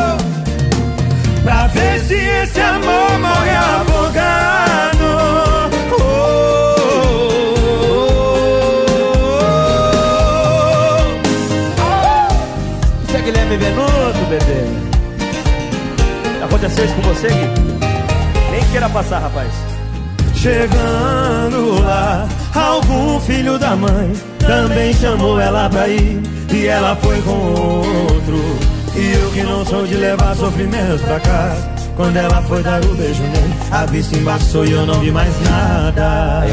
J: Pra ver se esse amor morre afogado. Oh, oh, oh.
E: Você é Guilherme Venuto, bebê. Aconteceu isso com você, Gui? Nem queira passar, rapaz.
J: Chegando lá, algum filho da mãe também chamou ela pra ir, e ela foi com outro. E eu que não sou de levar sofrimento pra casa, quando ela foi dar o beijo nele, a vista embaçou e eu não vi mais nada.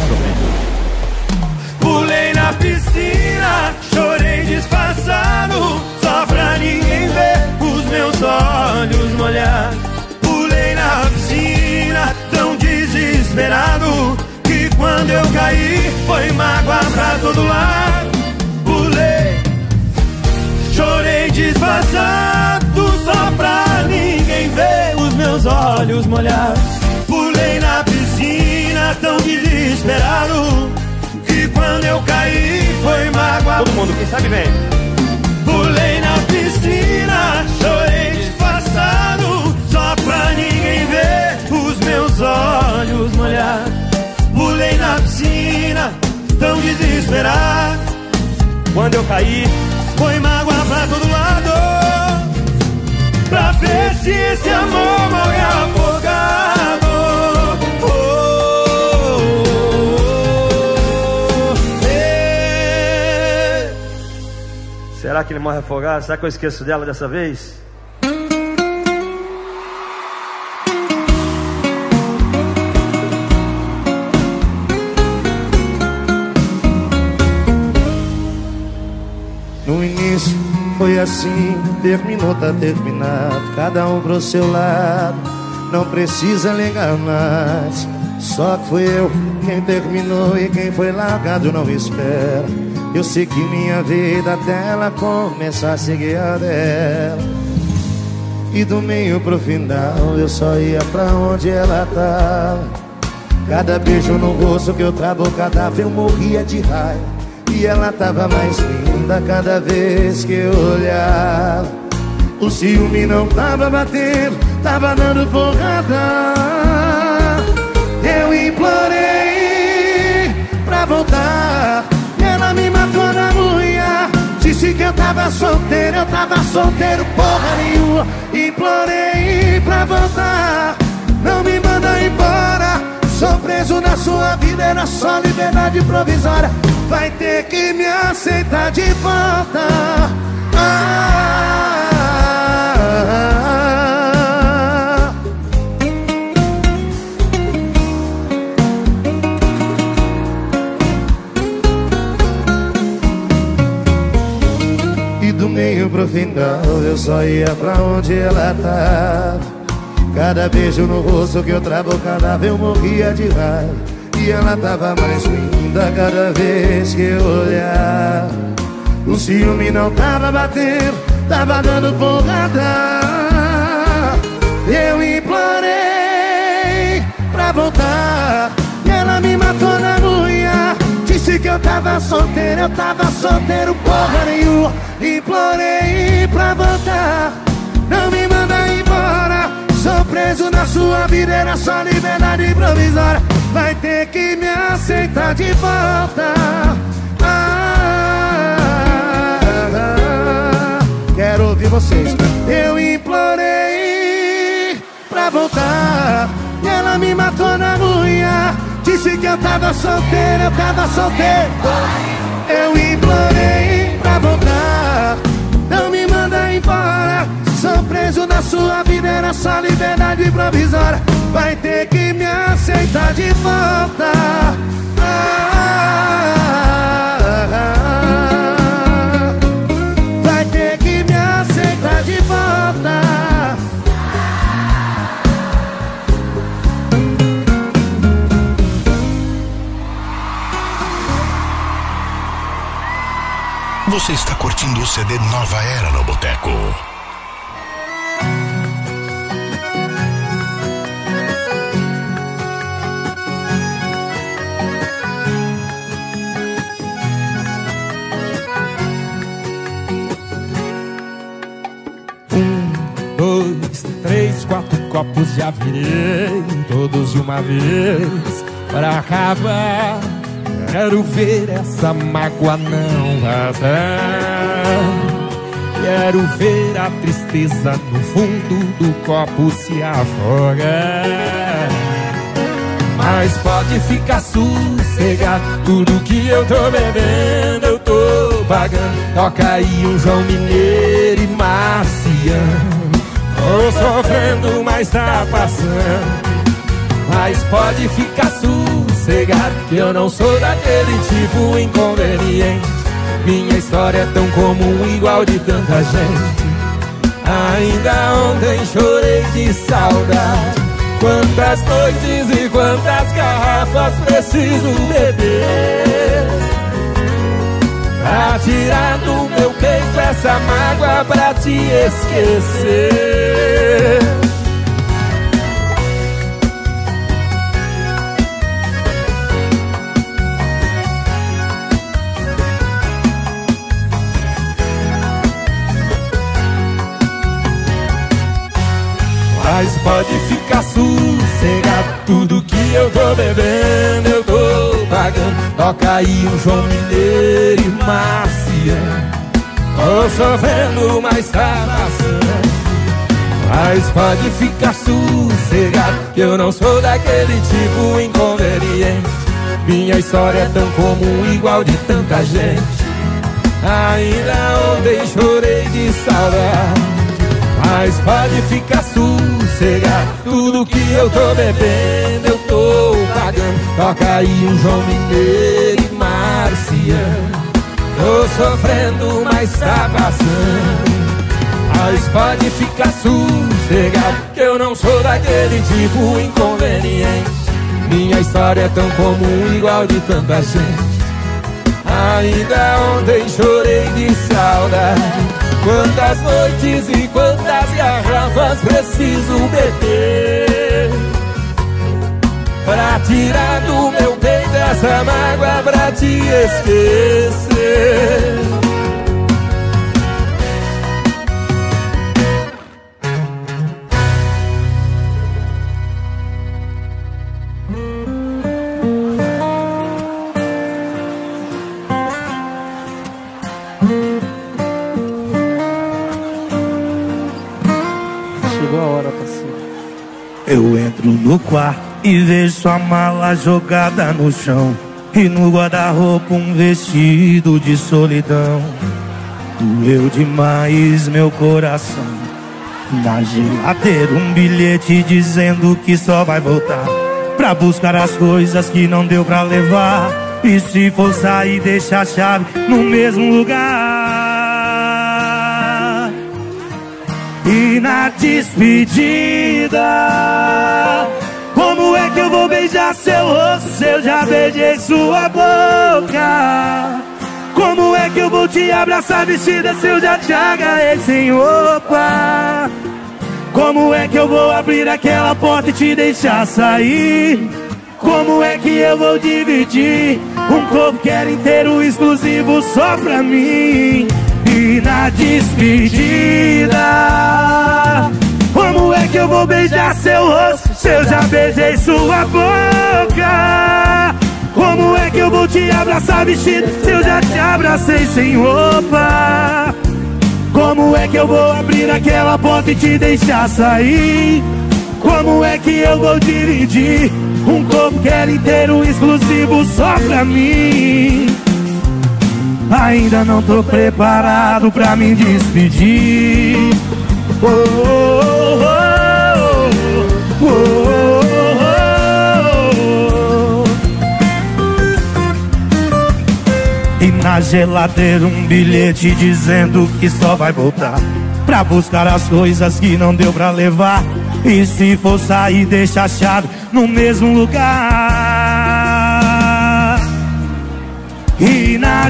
J: Pulei na piscina, chorei disfarçado, só pra ninguém ver os meus olhos molhados. Pulei na piscina tão desesperado, que quando eu caí foi mágoa pra todo lado. Pulei, chorei disfarçado, só pra ninguém ver os meus olhos molhados. Pulei na piscina tão desesperado, que quando eu caí foi mágoa.
E: Todo mundo, quem sabe vem.
J: Pulei na piscina, chorei disfarçado, só pra ninguém ver os meus olhos molhados. Pulei na piscina tão desesperado,
E: quando eu caí
J: foi mágoa pra todo lado. Pra ver se esse amor morre afogado. Oh, oh, oh, eh.
E: Será que ele morre afogado? Será que eu esqueço dela dessa vez?
D: No início foi assim, terminou, tá terminado, cada um pro seu lado, não precisa ligar mais. Só que fui eu quem terminou e quem foi largado não espera. Eu segui minha vida até ela começar a seguir a dela. E do meio pro final eu só ia pra onde ela tava. Cada beijo no rosto que eu travo, cada vez eu morria de raiva. E ela tava mais linda cada vez que eu olhava. O ciúme não tava batendo, tava dando porrada. Eu implorei pra voltar, ela me matou na unha. Disse que eu tava solteiro, eu tava solteiro porra nenhuma. Implorei pra voltar, não me manda embora. Sou preso na sua vida, era só liberdade provisória. Vai ter que me aceitar de volta. Ah, ah, ah. E do meio pro final eu só ia pra onde ela tava. Cada beijo no rosto que eu travo, cada vez eu morria de raiva. E ela tava mais linda cada vez que eu olhava. O ciúme não tava batendo, tava dando porrada. Eu implorei pra voltar, e ela me matou na unha. Disse que eu tava solteiro, eu tava solteiro porra nenhuma. Implorei pra voltar, não me manda embora. Sou preso na sua vida, era só liberdade provisória. Vai ter que me aceitar de volta. Ah, ah, ah. Quero ouvir vocês. Eu implorei pra voltar, e ela me matou na unha. Disse que eu tava solteiro, eu tava solteiro. Eu implorei pra voltar, não me manda embora. Sou preso na sua vida, era só liberdade provisória. Vai ter que me aceitar de volta. Ah, ah, ah. Vai ter que me aceitar de volta.
A: Você está curtindo o C D Nova Era no Boteco.
K: Um, dois, três, quatro copos já virei, todos de uma vez, para acabar. Quero ver essa mágoa não vazar. Quero ver a tristeza no fundo do copo se afogar. Mas pode ficar sossegado, tudo que eu tô bebendo eu tô pagando. Toca aí um João Mineiro e Marciano. Tô sofrendo, mas tá passando. Mas pode ficar sossegado, que eu não sou daquele tipo inconveniente. Minha história é tão comum, igual de tanta gente. Ainda ontem chorei de saudade. Quantas noites e quantas garrafas preciso beber pra tirar do meu peito essa mágoa pra te esquecer. Mas pode ficar sossegado, tudo que eu tô bebendo eu tô pagando. Toca aí um João Mineiro e Marciano. Tô sofrendo, mas tá passando. Mas pode ficar sossegado, que eu não sou daquele tipo inconveniente. Minha história é tão comum, igual de tanta gente. Ainda ontem chorei de saudade. Mas pode ficar sossegado, tudo que eu tô bebendo eu tô pagando. Toca aí um João Mineiro e Marciano. Tô sofrendo, mas tá passando. Mas pode ficar sossegado, que eu não sou daquele tipo inconveniente. Minha história é tão comum, igual de tanta gente. Ainda ontem chorei de saudade. Quantas noites e quantas garrafas preciso beber pra tirar do meu peito essa mágoa pra te esquecer.
F: Eu entro no quarto e vejo sua mala jogada no chão, e no guarda-roupa um vestido de solidão. Doeu demais meu coração. Na geladeira um bilhete dizendo que só vai voltar pra buscar as coisas que não deu pra levar. E se for sair deixa a chave no mesmo lugar. E na despedida, como é que eu vou beijar seu rosto se eu já beijei sua boca? Como é que eu vou te abraçar vestida se eu já te agarrei sem roupa? Como é que eu vou abrir aquela porta e te deixar sair? Como é que eu vou dividir um corpo que era inteiro exclusivo só pra mim? E na despedida, como é que eu vou beijar seu rosto se eu já beijei sua boca? Como é que eu vou te abraçar vestido se eu já te abracei sem roupa? Como é que eu vou abrir aquela porta e te deixar sair? Como é que eu vou dividir um corpo que era inteiro exclusivo só pra mim? Ainda não tô preparado pra me despedir. Oh, oh, oh, oh, oh, oh. E na geladeira um bilhete dizendo que só vai voltar pra buscar as coisas que não deu pra levar. E se for sair deixa a chave no mesmo lugar. E na na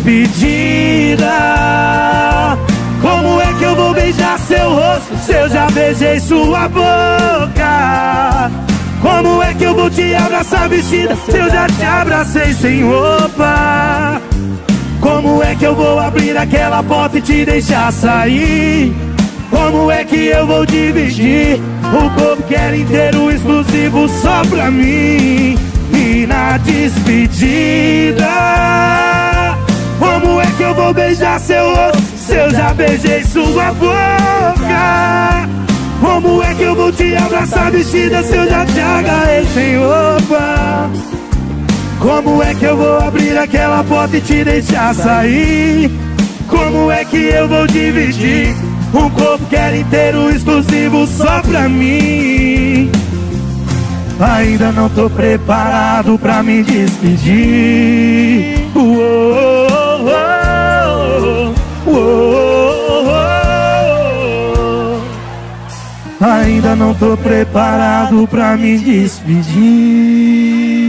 F: despedida. Como é que eu vou beijar seu rosto se eu já beijei sua boca? Como é que eu vou te abraçar vestida se eu já te abracei sem roupa? Como é que eu vou abrir aquela porta e te deixar sair? Como é que eu vou dividir o corpo que era inteiro, exclusivo só pra mim? E na despedida, como é que eu vou beijar seu rosto se eu já beijei sua boca? Como é que eu vou te abraçar vestida se eu já te agarrei sem roupa? Como é que eu vou abrir aquela porta e te deixar sair? Como é que eu vou dividir um corpo que era inteiro, exclusivo só pra mim? Ainda não tô preparado pra me despedir. Uou, uou, uou, uou. Ainda não tô preparado pra me despedir.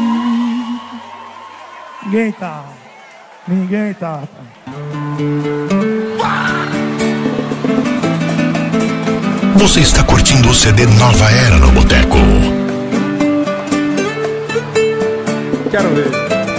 F: Ninguém tá, ninguém tá.
A: Você está curtindo o C D Nova Era no Boteco.
K: Quero ver.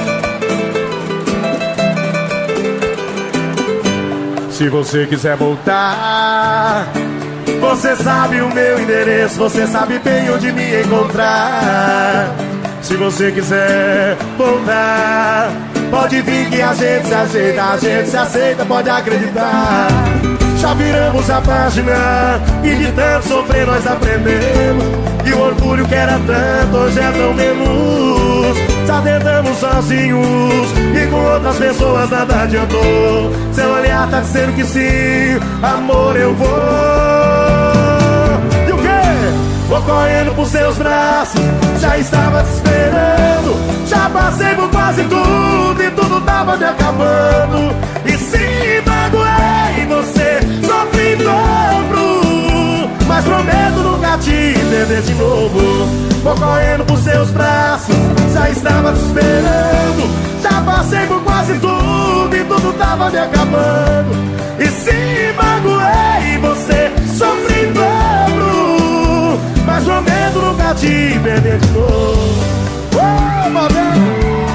K: Se você quiser voltar, você sabe o meu endereço, você sabe bem onde me encontrar. Se você quiser voltar, pode vir que a gente se ajeita, a gente se aceita, pode acreditar. Já viramos a página e de tanto sofrer nós aprendemos. E o orgulho que era tanto hoje é tão menos. Já tentamos sozinhos e com outras pessoas nada adiantou. Seu olhar tá dizendo que sim, amor, eu vou. E o quê? Vou correndo pros seus braços, já estava te esperando. Já passei por quase tudo e tudo tava me acabando. E se magoei você, sofri em dobro, mas prometo nunca te perder de novo. Vou correndo pros seus braços, já estava te esperando. Já passei por quase tudo e tudo tava me acabando. E se magoei você, sofri em dobro, mas prometo nunca te perder de novo. Oh, modelo!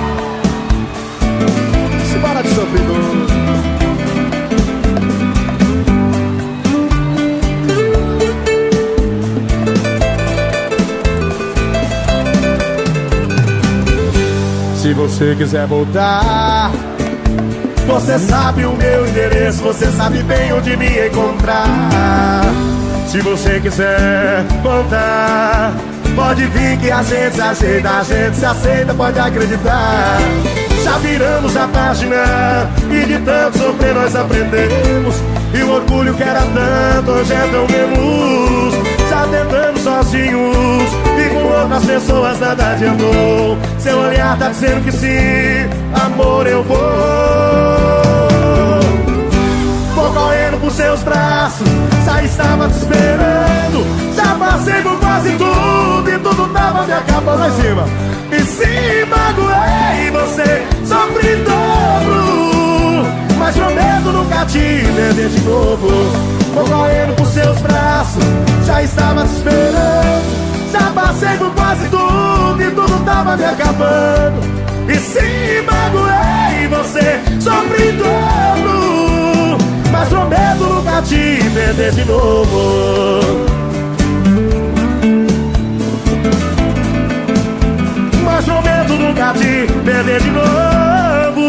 K: Se para de sofredor. Se você quiser voltar, você sabe o meu endereço, você sabe bem onde me encontrar. Se você quiser voltar, pode vir que a gente se ajeita, a gente se aceita, pode acreditar. Já viramos a página e de tanto sofrer nós aprendemos. E o orgulho que era tanto hoje é tão menos. Já tentamos sozinhos e com outras pessoas nada adiantou. Seu olhar tá dizendo que sim, amor, eu vou. Vou correndo pros seus braços, já estava te esperando. Já passei por quase tudo e tudo tava me acabando. Lá em cima. E se magoei você, sofri em dobro, mas prometo nunca te perder de novo. Vou correndo pros seus braços, já estava te esperando. Já passei por quase tudo e tudo tava me acabando. E se magoei você, sofri em dobro, mas prometo nunca te perder de novo. Mas prometo nunca te perder de novo.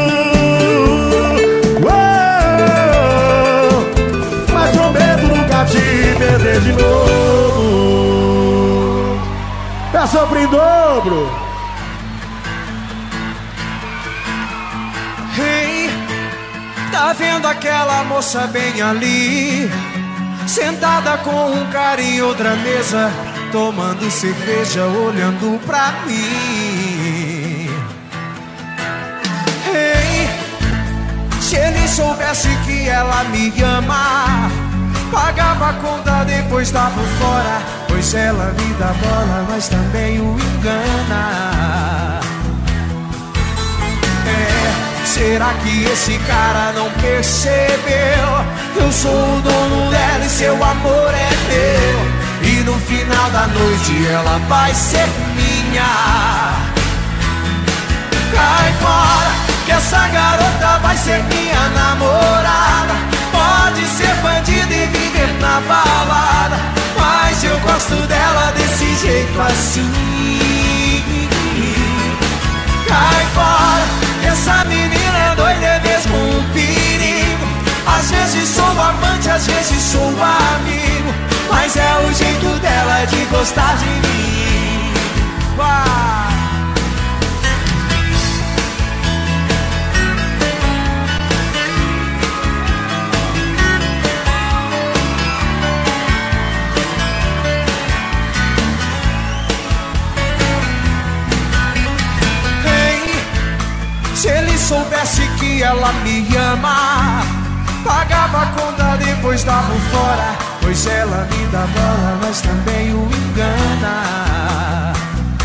K: Oh, mas prometo nunca te perder de novo. Eu sofri em dobro.
L: Hey, tá vendo aquela moça bem ali, sentada com um cara em outra mesa, tomando cerveja, olhando pra mim. Hey, se ele soubesse que ela me ama, pagava a conta, depois dava fora, pois ela me dá bola, mas também o engana. É, Será que esse cara não percebeu que eu sou o dono dela e seu amor é meu? E no final da noite ela vai ser minha. Cai fora, que essa garota vai ser minha namorada. Pode ser bandida e viver na balada, mas eu gosto dela desse jeito assim. Cai fora, essa menina é doida, é mesmo um perigo. Às vezes sou amante, às vezes sou amigo, mas é o jeito dela de gostar de mim. Vai! Se ele soubesse que ela me ama, pagava a conta, depois dava fora, pois ela me dá bola, mas também o engana.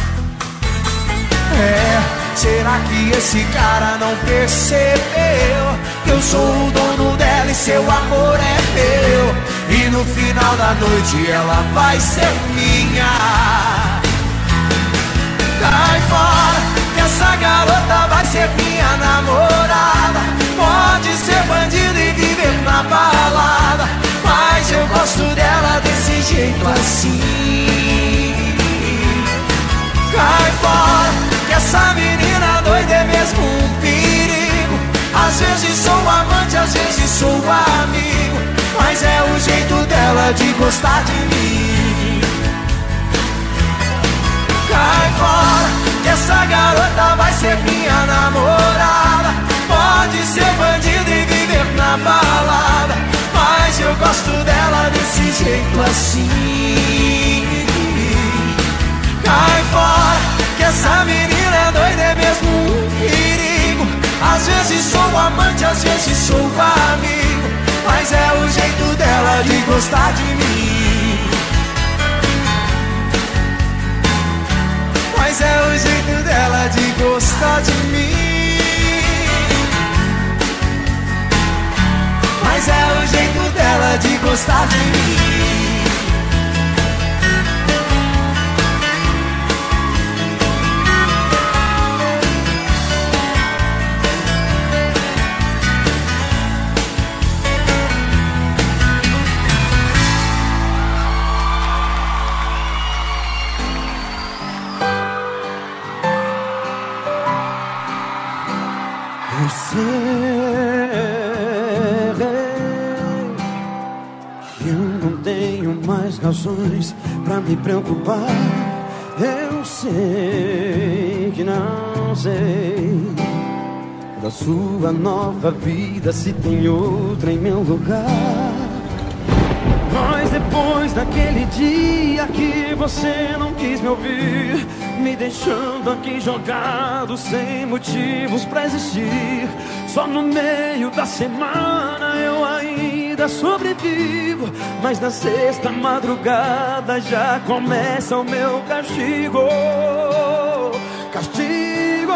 L: É, será que esse cara não percebeu que eu sou o dono dela e seu amor é meu? E no final da noite ela vai ser minha. Cai fora, que essa garota vai ser minha namorada. Pode ser bandida e viver na balada, mas eu gosto dela desse jeito assim. Cai fora, que essa menina doida é mesmo um perigo. Às vezes sou amante, às vezes sou amigo, mas é o jeito dela de gostar de mim. Cai fora, que essa garota vai ser minha namorada. Pode ser bandida e viver na balada, mas eu gosto dela desse jeito assim. Cai fora, que essa menina é doida, é mesmo um perigo. Às vezes sou amante, às vezes sou amigo, mas é o jeito dela de gostar de mim. Mas é o jeito dela de gostar de mim. Mas é o jeito dela de gostar de mim.
J: Razões pra me preocupar. Eu sei que não sei da sua nova vida, se tem outra em meu lugar. Mas depois daquele dia que você não quis me ouvir, me deixando aqui jogado sem motivos pra existir, só no meio da semana eu ainda sobrevivo. Mas na sexta madrugada já começa o meu castigo. Castigo.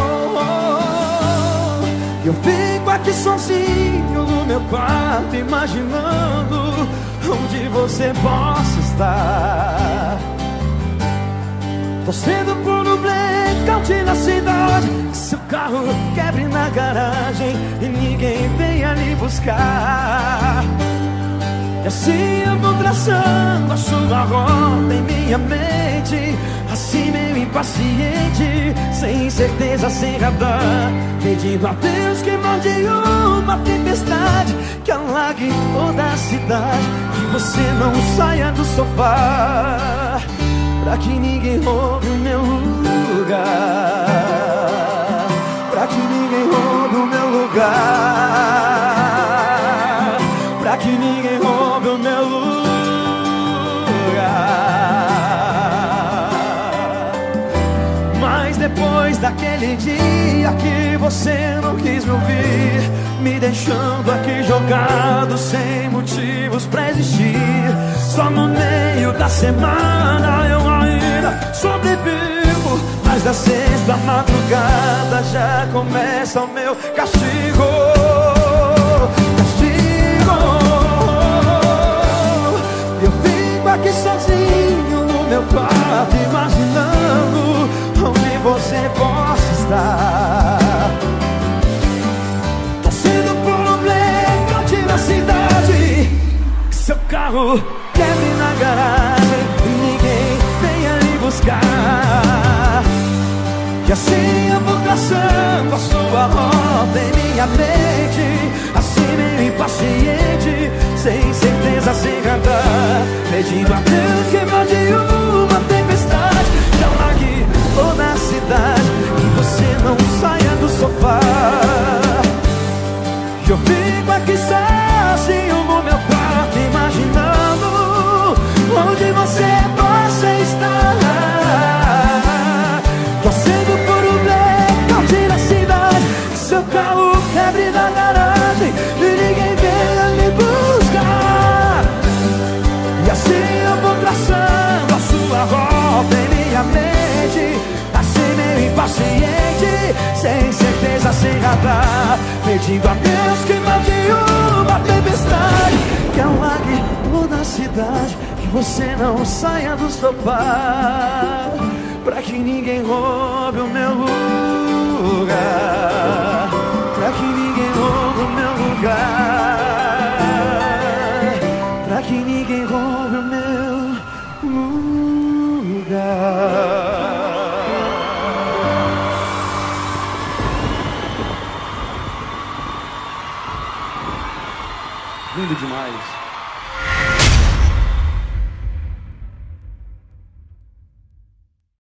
J: Eu fico aqui sozinho no meu quarto, imaginando onde você possa estar. Torcendo por um blackout na cidade, seu carro quebre na garagem e ninguém venha lhe buscar. E assim eu vou traçando a sua rota em minha mente, assim meio impaciente, sem certeza, sem radar, pedindo a Deus que mande uma tempestade que alague toda a cidade, que você não saia do sofá, pra que ninguém roube o meu lugar, pra que ninguém roube o meu lugar, pra que ninguém roube o meu lugar. Mas depois daquele dia que você não quis me ouvir, me deixando aqui jogado sem motivos pra existir, só no meio da semana eu ainda sobrevivo.
E: mais das seis da madrugada já começa o meu castigo. Castigo. Eu fico aqui sozinho no meu quarto, imaginando onde você possa estar. Torcendo por um blackout na cidade, que seu carro quebre na garagem e ninguém venha lhe buscar. E assim eu vou traçando a sua rota em minha mente, assim meio impaciente, sem certeza, sem radar, pedindo a Deus que mande uma tempestade, que alague toda a cidade, que você não saia do sofá. E eu fico aqui sozinho no meu quarto, imaginando onde você possa estar. Torcendo por um blackout na cidade, que seu carro quebre na garagem e ninguém venha me buscar. E assim eu vou traçando a sua rota em minha mente, assim meio impaciente, sem certeza, sem radar, pedindo a Deus que mande uma tempestade, que alague toda a cidade, que você não saia do sofá, pra que ninguém roube o meu lugar, pra que ninguém roube o meu lugar, pra que ninguém roube o meu lugar. Lindo demais.